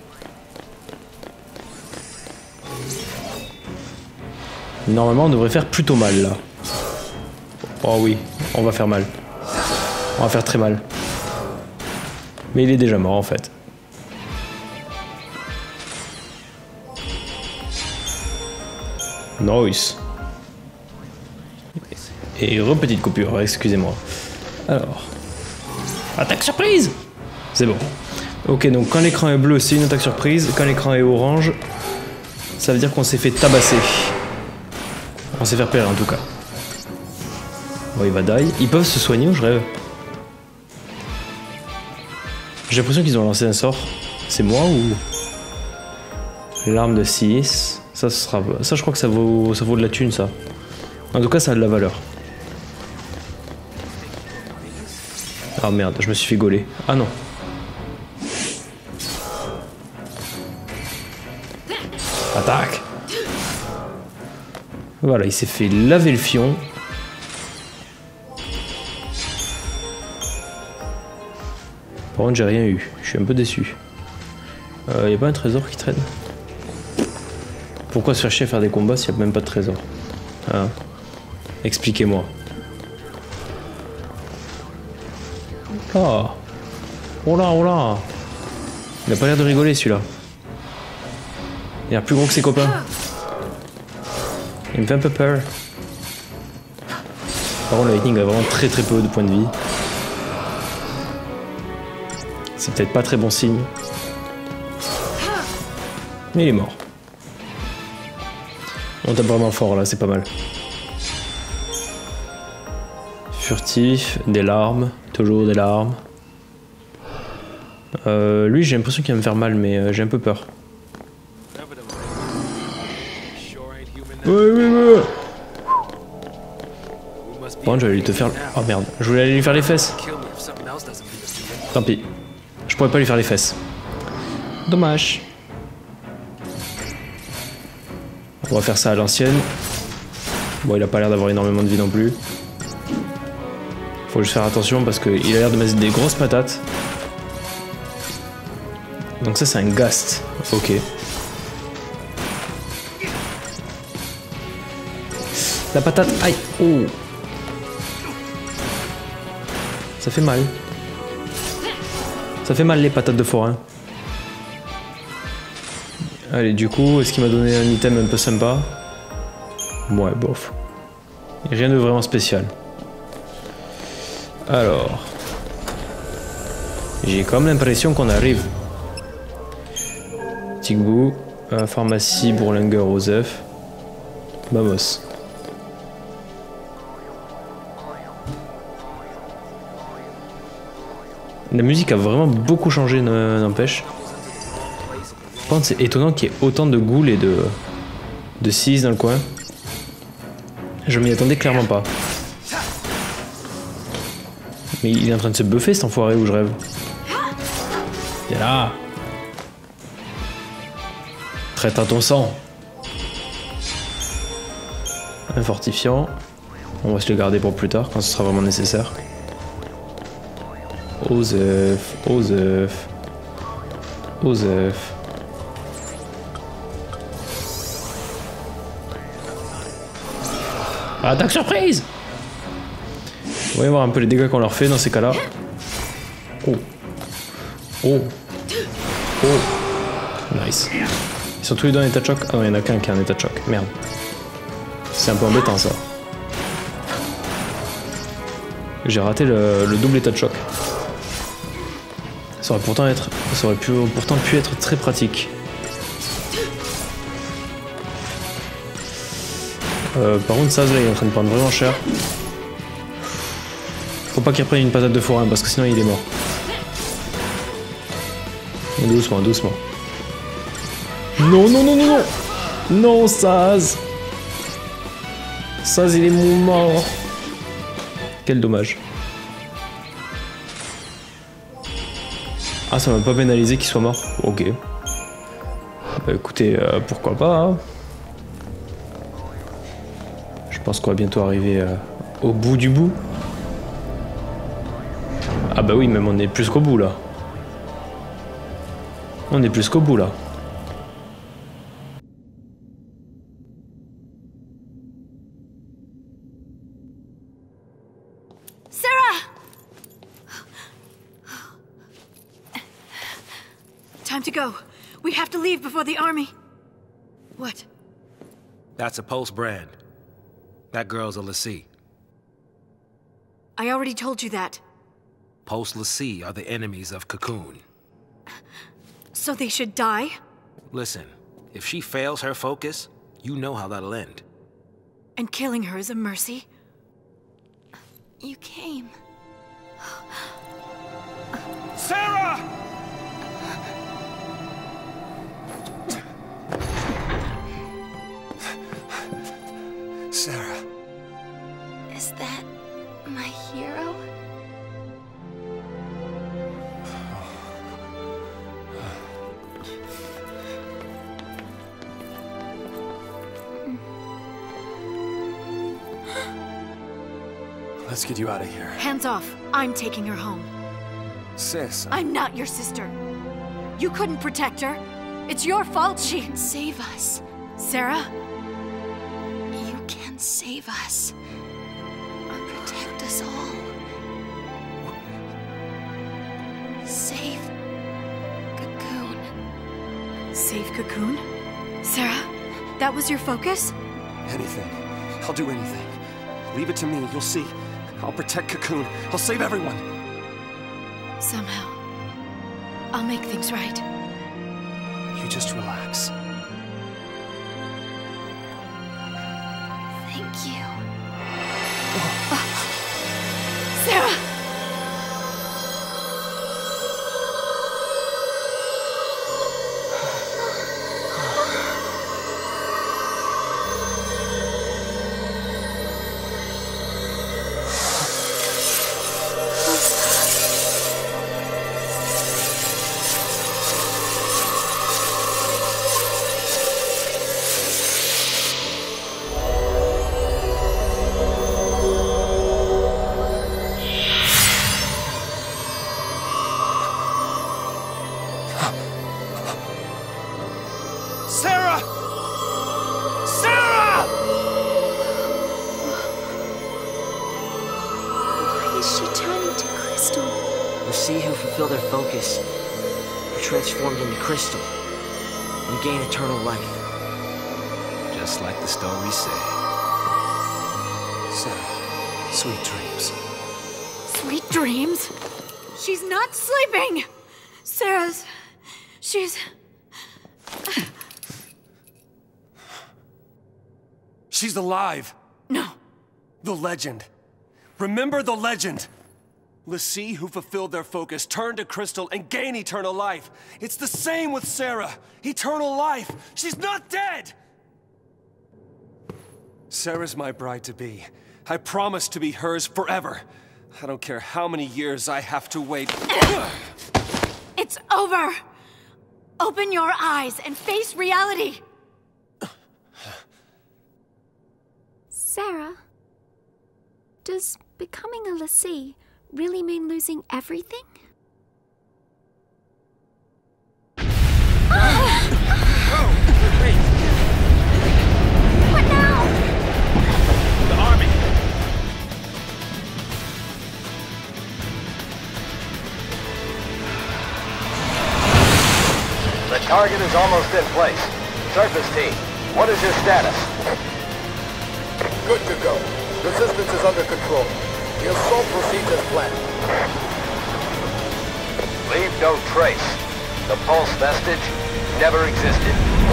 Normalement, on devrait faire plutôt mal, là. Oh oui, on va faire mal. On va faire très mal. Mais il est déjà mort, en fait. Nice. Et repetite coupure, excusez-moi. Alors. Attaque surprise! C'est bon. Ok, donc quand l'écran est bleu, c'est une attaque surprise. Quand l'écran est orange, ça veut dire qu'on s'est fait tabasser. On s'est fait repérer en tout cas. Bon, il va die. Ils peuvent se soigner ou je rêve? J'ai l'impression qu'ils ont lancé un sort. C'est moi ou... L'arme de six. Ça, ce sera... ça, je crois que ça vaut... ça vaut de la thune, ça. En tout cas, ça a de la valeur. Ah merde, je me suis fait gauler. Ah non. Attaque. Voilà, il s'est fait laver le fion. Par contre, j'ai rien eu. Je suis un peu déçu. Euh, y a pas un trésor qui traîne? Pourquoi se faire chier à faire des combats s'il n'y a même pas de trésor? Hein? Expliquez-moi. Ah. Oh là, oh là. Il a pas l'air de rigoler celui-là. Il a l'air plus gros que ses copains. Il me fait un peu peur. Par contre, le Lightning a vraiment très très peu de points de vie. C'est peut-être pas très bon signe. Mais il est mort. On tape vraiment fort là, c'est pas mal. Furtif, des larmes, toujours des larmes. Euh, lui j'ai l'impression qu'il va me faire mal mais euh, j'ai un peu peur. Ouais ouais ouais. Par contre j'allais lui te faire... Oh merde, je voulais aller lui faire les fesses. Tant pis. Je pourrais pas lui faire les fesses. Dommage. On va faire ça à l'ancienne. Bon il a pas l'air d'avoir énormément de vie non plus. Faut juste faire attention parce qu'il a l'air de mettre des grosses patates. Donc ça c'est un Ghast. Ok. La patate. Aïe. Oh. Ça fait mal. Ça fait mal les patates de forain. Allez du coup, est-ce qu'il m'a donné un item un peu sympa? Ouais bof. Rien de vraiment spécial. Alors, j'ai comme l'impression qu'on arrive. Tigbou, euh, pharmacie Bourlinger aux œufs. Vamos. La musique a vraiment beaucoup changé, n'empêche. Par contre, c'est étonnant qu'il y ait autant de ghouls et de de six dans le coin. Je m'y attendais clairement pas. Mais il est en train de se buffer cet enfoiré ou je rêve? Viens là. Traite à ton sang. Un fortifiant. On va se le garder pour plus tard quand ce sera vraiment nécessaire. Aux œufs, aux œufs, aux œufs. Attaque surprise! On va voir un peu les dégâts qu'on leur fait dans ces cas-là. Oh. Oh. Oh. Nice. Ils sont tous les deux en état de choc. Ah non, il n'y en a qu'un qui est en état de choc. Merde. C'est un peu embêtant ça. J'ai raté le, le double état de choc. Ça aurait pourtant être, ça aurait pu, pourtant pu être très pratique. Euh, par contre, Saz là, il est en train de prendre vraiment cher. Faut pas qu'il reprenne une patate de forain parce que sinon il est mort. Doucement, doucement. Non, non, non, non, non. Non, Saz. Saz, il est mort. Quel dommage. Ah, ça m'a pas pénalisé qu'il soit mort. Ok. Bah écoutez, euh, pourquoi pas. Hein. Je pense qu'on va bientôt arriver euh, au bout du bout. Ah bah oui, même on est plus qu'au bout là. On est plus qu'au bout là. Time to go. We have to leave before the army. What? That's a Pulse brand. That girl's a Lassie. I already told you that. Pulse Lassie are the enemies of Cocoon. So they should die? Listen, if she fails her focus, you know how that'll end. And killing her is a mercy? You came. Sarah! Sarah. Is that my hero? Let's get you out of here. Hands off. I'm taking her home. Sis, I'm not your sister. You couldn't protect her. It's your fault she... Save us. Sarah? You can save us. Protect us all. Save Cocoon. Save Cocoon? Sarah, that was your focus? anything. I'll do anything. Leave it to me, you'll see. I'll protect Cocoon. I'll save everyone. Somehow, I'll make things right. You just relax. Thank you. Oh. Sarah! Sarah! Sarah! Why is she turning to crystal? The Sea who fulfill their focus are transformed into crystal and gain eternal life. Just like the stories say. Sarah, sweet dreams. Sweet dreams? She's not sleeping! Sarah's... she's... She's alive. No. The legend. Remember the legend. l'Cie, who fulfilled their focus, turned to crystal and gained eternal life. It's the same with Sarah. Eternal life. She's not dead! Sarah's my bride-to-be. I promise to be hers forever. I don't care how many years I have to wait. It's over! Open your eyes and face reality! Sarah, does becoming a l'Cie really mean losing everything? What now? The army! The target is almost in place. Surface team, what is your status? Good to go. Resistance is under control. The assault proceeds as planned. Leave no trace. The pulse vestige never existed.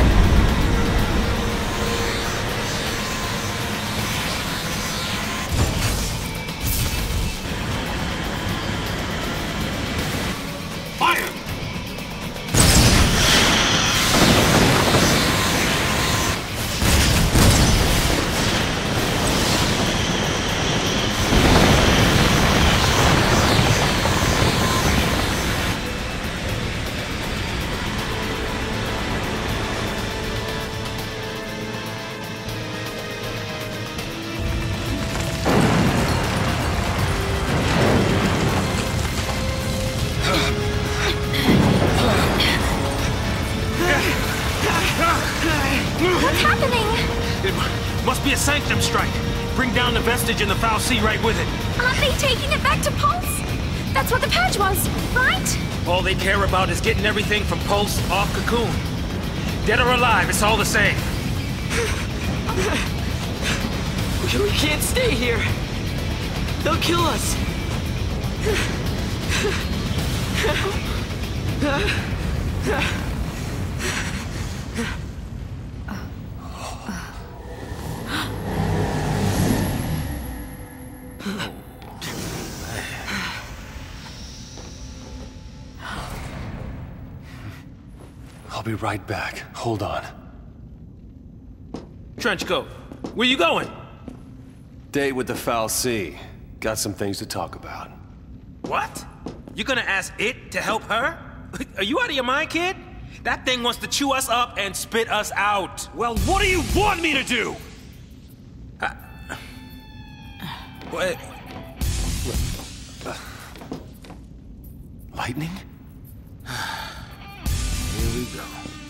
Fire! What's happening? It must be a Sanctum strike. Bring down the vestige in the fal'Cie right with it. Aren't they taking it back to Pulse? That's what the purge was, right? All they care about is getting everything from Pulse off Cocoon. Dead or alive, it's all the same. We can't stay here. They'll kill us. I'll be right back. Hold on. Trenchcoat, where you going? Date with the fal'Cie. Got some things to talk about. What? You gonna ask it to help her? Are you out of your mind, kid? That thing wants to chew us up and spit us out. Well, what do you want me to do? Uh, what? Lightning? Here we go.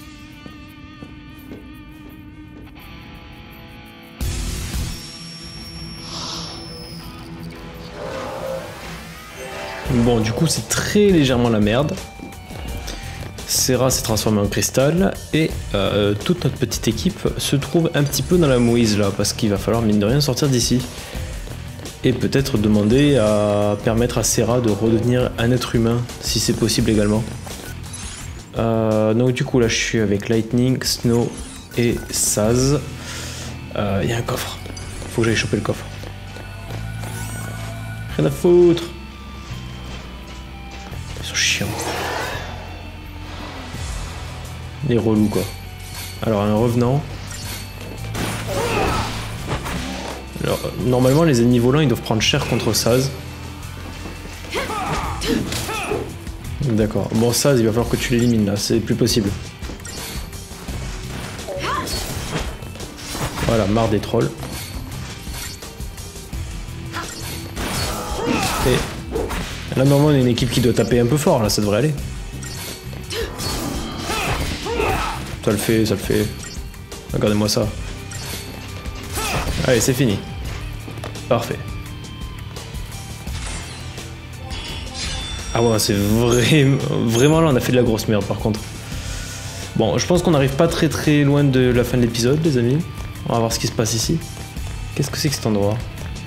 Bon, du coup, c'est très légèrement la merde. Serra s'est transformé en cristal et euh, toute notre petite équipe se trouve un petit peu dans la mouise là, parce qu'il va falloir mine de rien sortir d'ici. Et peut-être demander à permettre à Serra de redevenir un être humain, si c'est possible également. Euh, donc du coup là je suis avec Lightning, Snow et Saz. Il euh, y a un coffre. Faut que j'aille choper le coffre. Rien à foutre. Ils sont chiants. Les relous quoi. Alors un revenant. Alors, normalement les ennemis volants ils doivent prendre cher contre Saz. D'accord. Bon Saz il va falloir que tu l'élimines là, c'est plus possible. Voilà, marre des trolls. Et là normalement on a une équipe qui doit taper un peu fort là, ça devrait aller. Ça le fait, ça le fait. Regardez-moi ça. Allez, c'est fini. Parfait. Ah ouais, c'est vraiment... Vraiment là, on a fait de la grosse merde par contre. Bon, je pense qu'on n'arrive pas très très loin de la fin de l'épisode, les amis. On va voir ce qui se passe ici. Qu'est-ce que c'est que cet endroit ?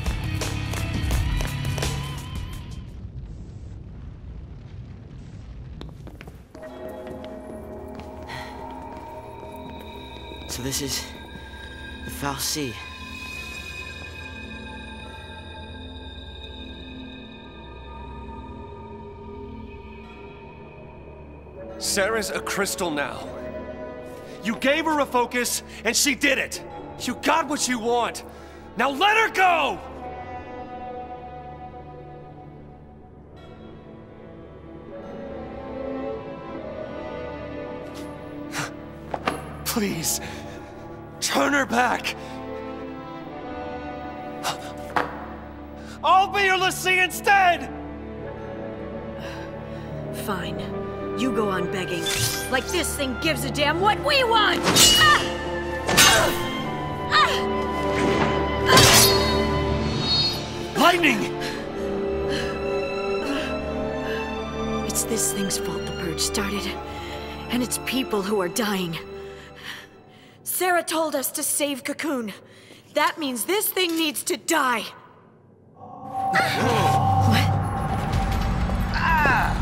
So this is the Fal'Cie. Sarah's a crystal now. You gave her a focus, and she did it. You got what you want. Now let her go! Please, turn her back. I'll be your l'Cie instead! Fine. You go on begging. Like this thing gives a damn what we want! Ah! Ah! Ah! Ah! Lightning! It's this thing's fault the purge started. And it's people who are dying. Sarah told us to save Cocoon. That means this thing needs to die. What? Ah!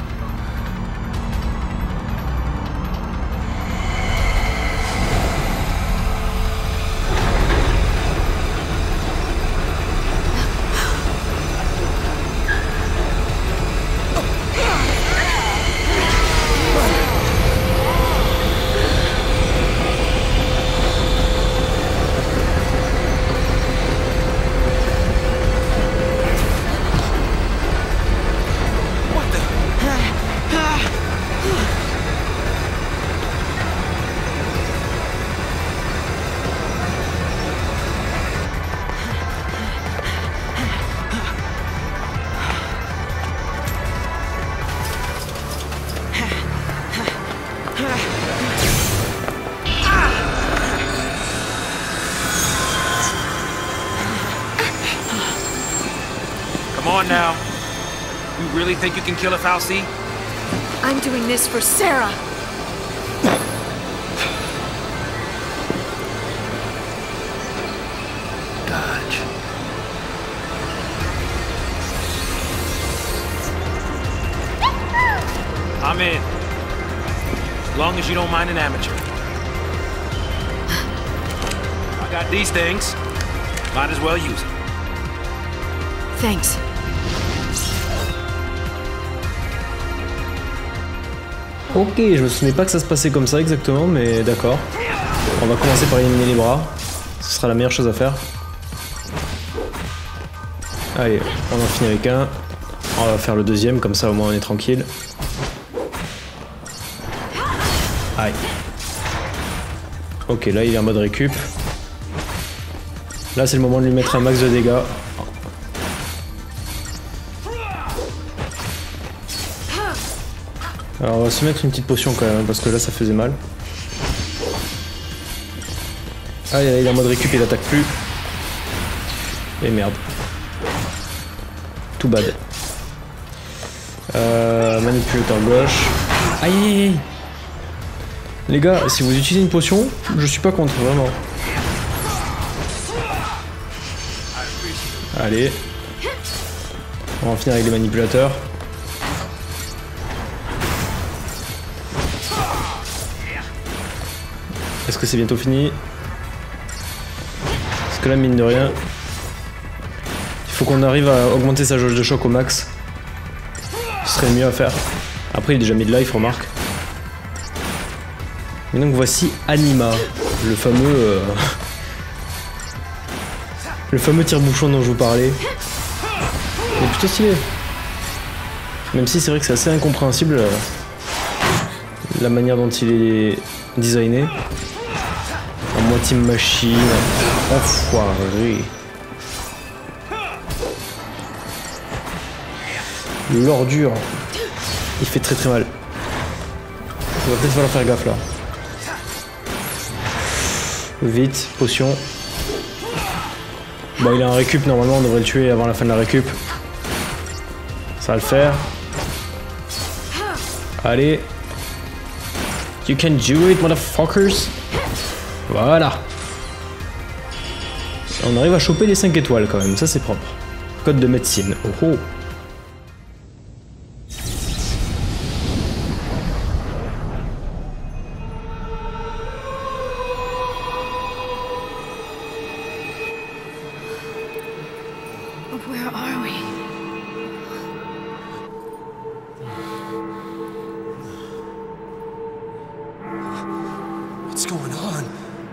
Come on now. You really think you can kill a Fal'Cie? I'm doing this for Sarah. Dodge. I'm in. As long as you don't mind an amateur. I got these things. Might as well use them. Thanks. Ok, je me souvenais pas que ça se passait comme ça exactement, mais d'accord. On va commencer par éliminer les bras. Ce sera la meilleure chose à faire. Allez, on en finit avec un. On va faire le deuxième, comme ça au moins on est tranquille. Aïe. Ok, là il est en mode récup. Là c'est le moment de lui mettre un max de dégâts. Alors on va se mettre une petite potion quand même, parce que là ça faisait mal. Ah il est en mode récup, il attaque plus. Et merde. Tout bad. Euh, manipulateur gauche. Aïe aïe aïe. Les gars, si vous utilisez une potion, je suis pas contre, vraiment. Allez. On va en finir avec les manipulateurs. Est-ce que c'est bientôt fini? Parce que là, mine de rien, il faut qu'on arrive à augmenter sa jauge de choc au max. Ce serait le mieux à faire. Après, il est déjà mis de life, remarque. Et donc voici Anima, le fameux... Euh... le fameux tire-bouchon dont je vous parlais. Il est plutôt stylé. Même si c'est vrai que c'est assez incompréhensible euh, la manière dont il est designé. En moitié machine. Enfoiré. L'ordure. Il fait très très mal. Il va peut-être falloir faire gaffe là. Vite, potion. Bon, il a un récup, normalement on devrait le tuer avant la fin de la récup. Ça va le faire. Allez. You can do it, motherfuckers. Voilà. On arrive à choper les cinq étoiles quand même, ça c'est propre. Code de médecine. Oh oh. Where are we? What's going on?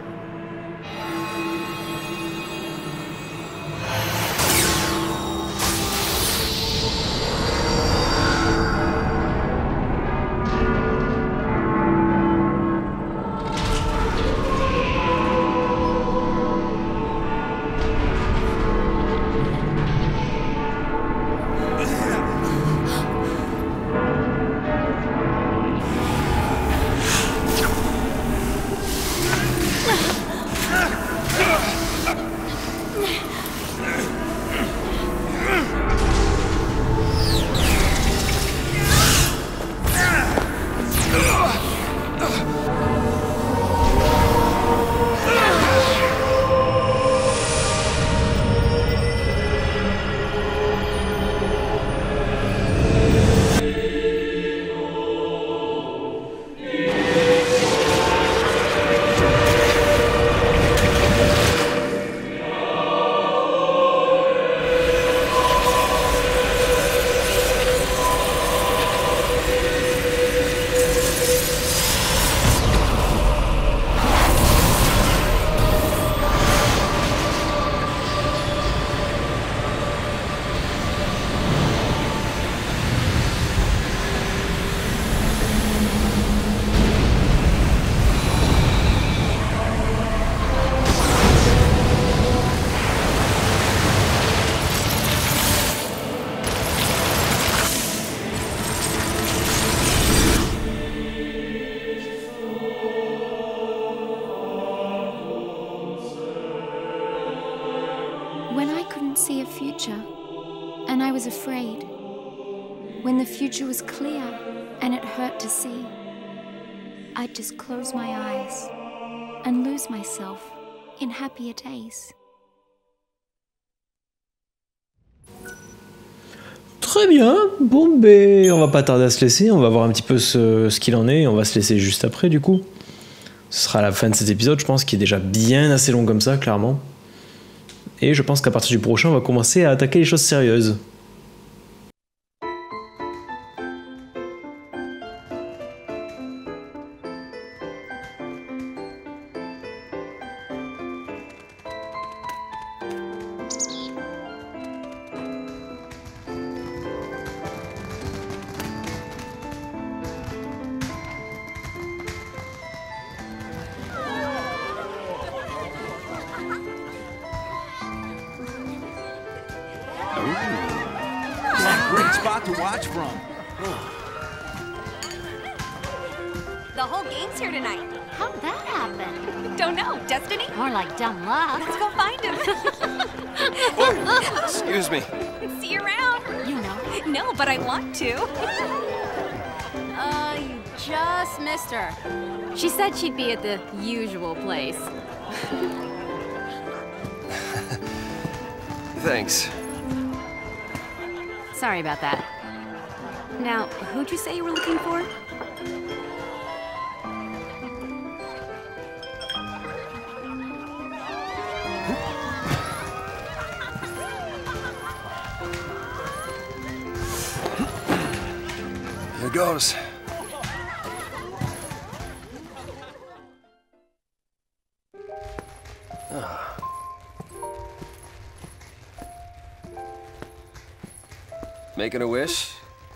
When I couldn't see a future, and I was afraid. When the future was clear, and it hurt to see. I'd just close my eyes, and lose myself in happier days. Très bien, bon ben on va pas tarder à se laisser, on va voir un petit peu ce, ce qu'il en est, on va se laisser juste après du coup. Ce sera la fin de cet épisode, je pense, qui est déjà bien assez long comme ça, clairement. Et je pense qu'à partir du prochain, on va commencer à attaquer les choses sérieuses. Great spot to watch from. The whole gang's here tonight. How'd that happen? Don't know. Destiny? More like dumb luck. Let's go find him. Oh, excuse me. See you around. You know. No, but I want to. Uh, you just missed her. She said she'd be at the usual place. Thanks. Sorry about that. Now, who'd you say you were looking for? Here goes. Ah. Making a wish?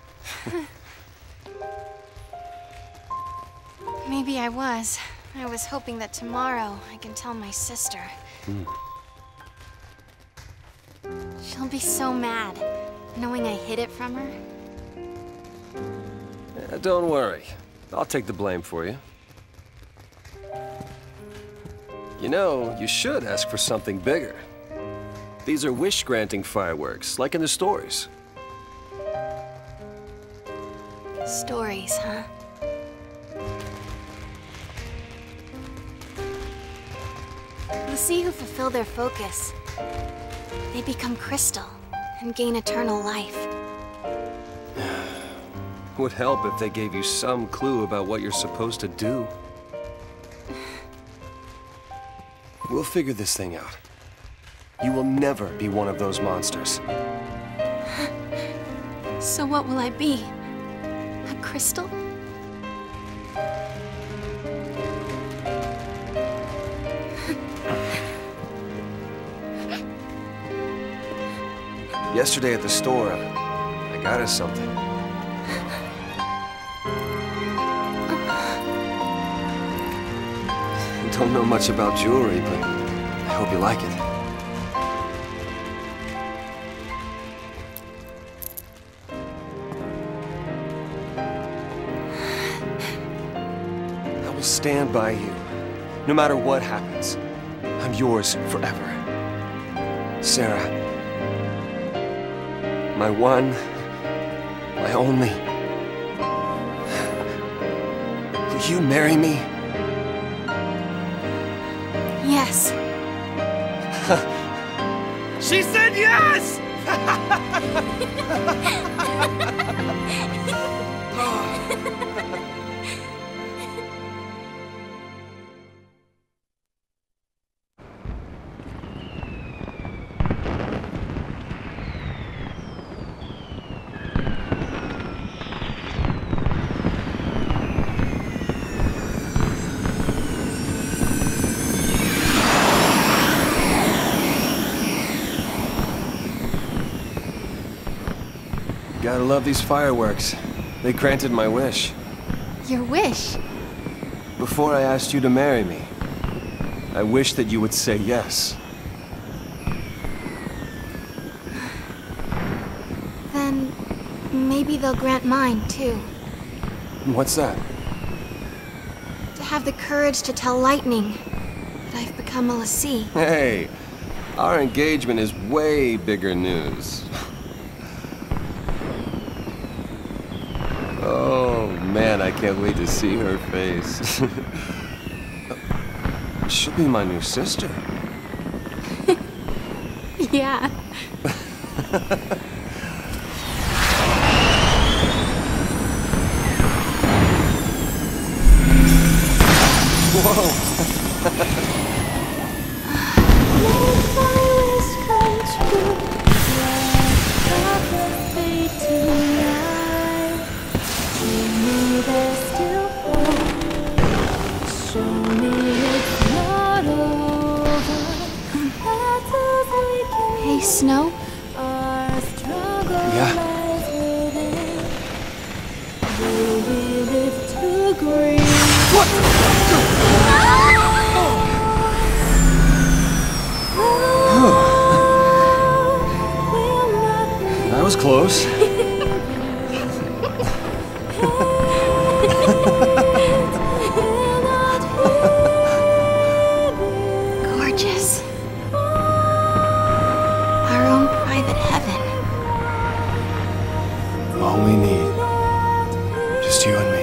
Maybe I was. I was hoping that tomorrow I can tell my sister. Hmm. She'll be so mad, knowing I hid it from her. Yeah, don't worry. I'll take the blame for you. You know, you should ask for something bigger. These are wish-granting fireworks, like in the stories. Stories, huh? The sea who fulfill their focus, they become crystal and gain eternal life. Would help if they gave you some clue about what you're supposed to do. We'll figure this thing out. You will never be one of those monsters. So what will I be? A crystal? Yesterday at the store, I got us something. I don't know much about jewelry, but I hope you like it. I will stand by you, no matter what happens. I'm yours forever. Sarah. My one, my only. Will you marry me? Yes. She said yes! Gotta love these fireworks. They granted my wish. Your wish? Before I asked you to marry me, I wish that you would say yes. Then maybe they'll grant mine, too. What's that? To have the courage to tell Lightning that I've become a l'Cie. Hey, our engagement is way bigger news. Oh, man, I can't wait to see her face. She'll be my new sister. Yeah. Hey, Snow? Yeah? What? That was close. All we need. Just you and me.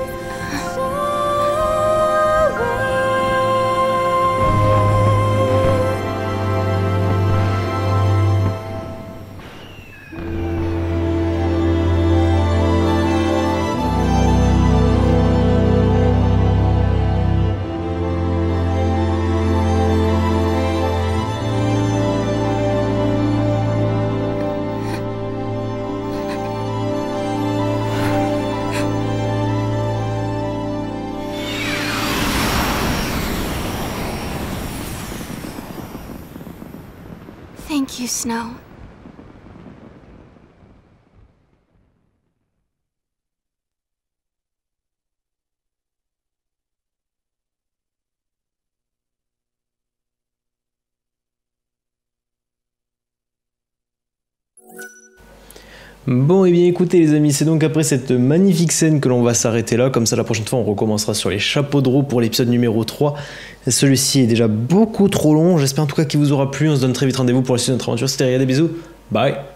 Thank you, Snow. Bon et bien écoutez les amis, c'est donc après cette magnifique scène que l'on va s'arrêter là, comme ça la prochaine fois on recommencera sur les chapeaux de roue pour l'épisode numéro trois. Celui-ci est déjà beaucoup trop long, j'espère en tout cas qu'il vous aura plu, on se donne très vite rendez-vous pour la suite de notre aventure, c'était Ria, des bisous, bye.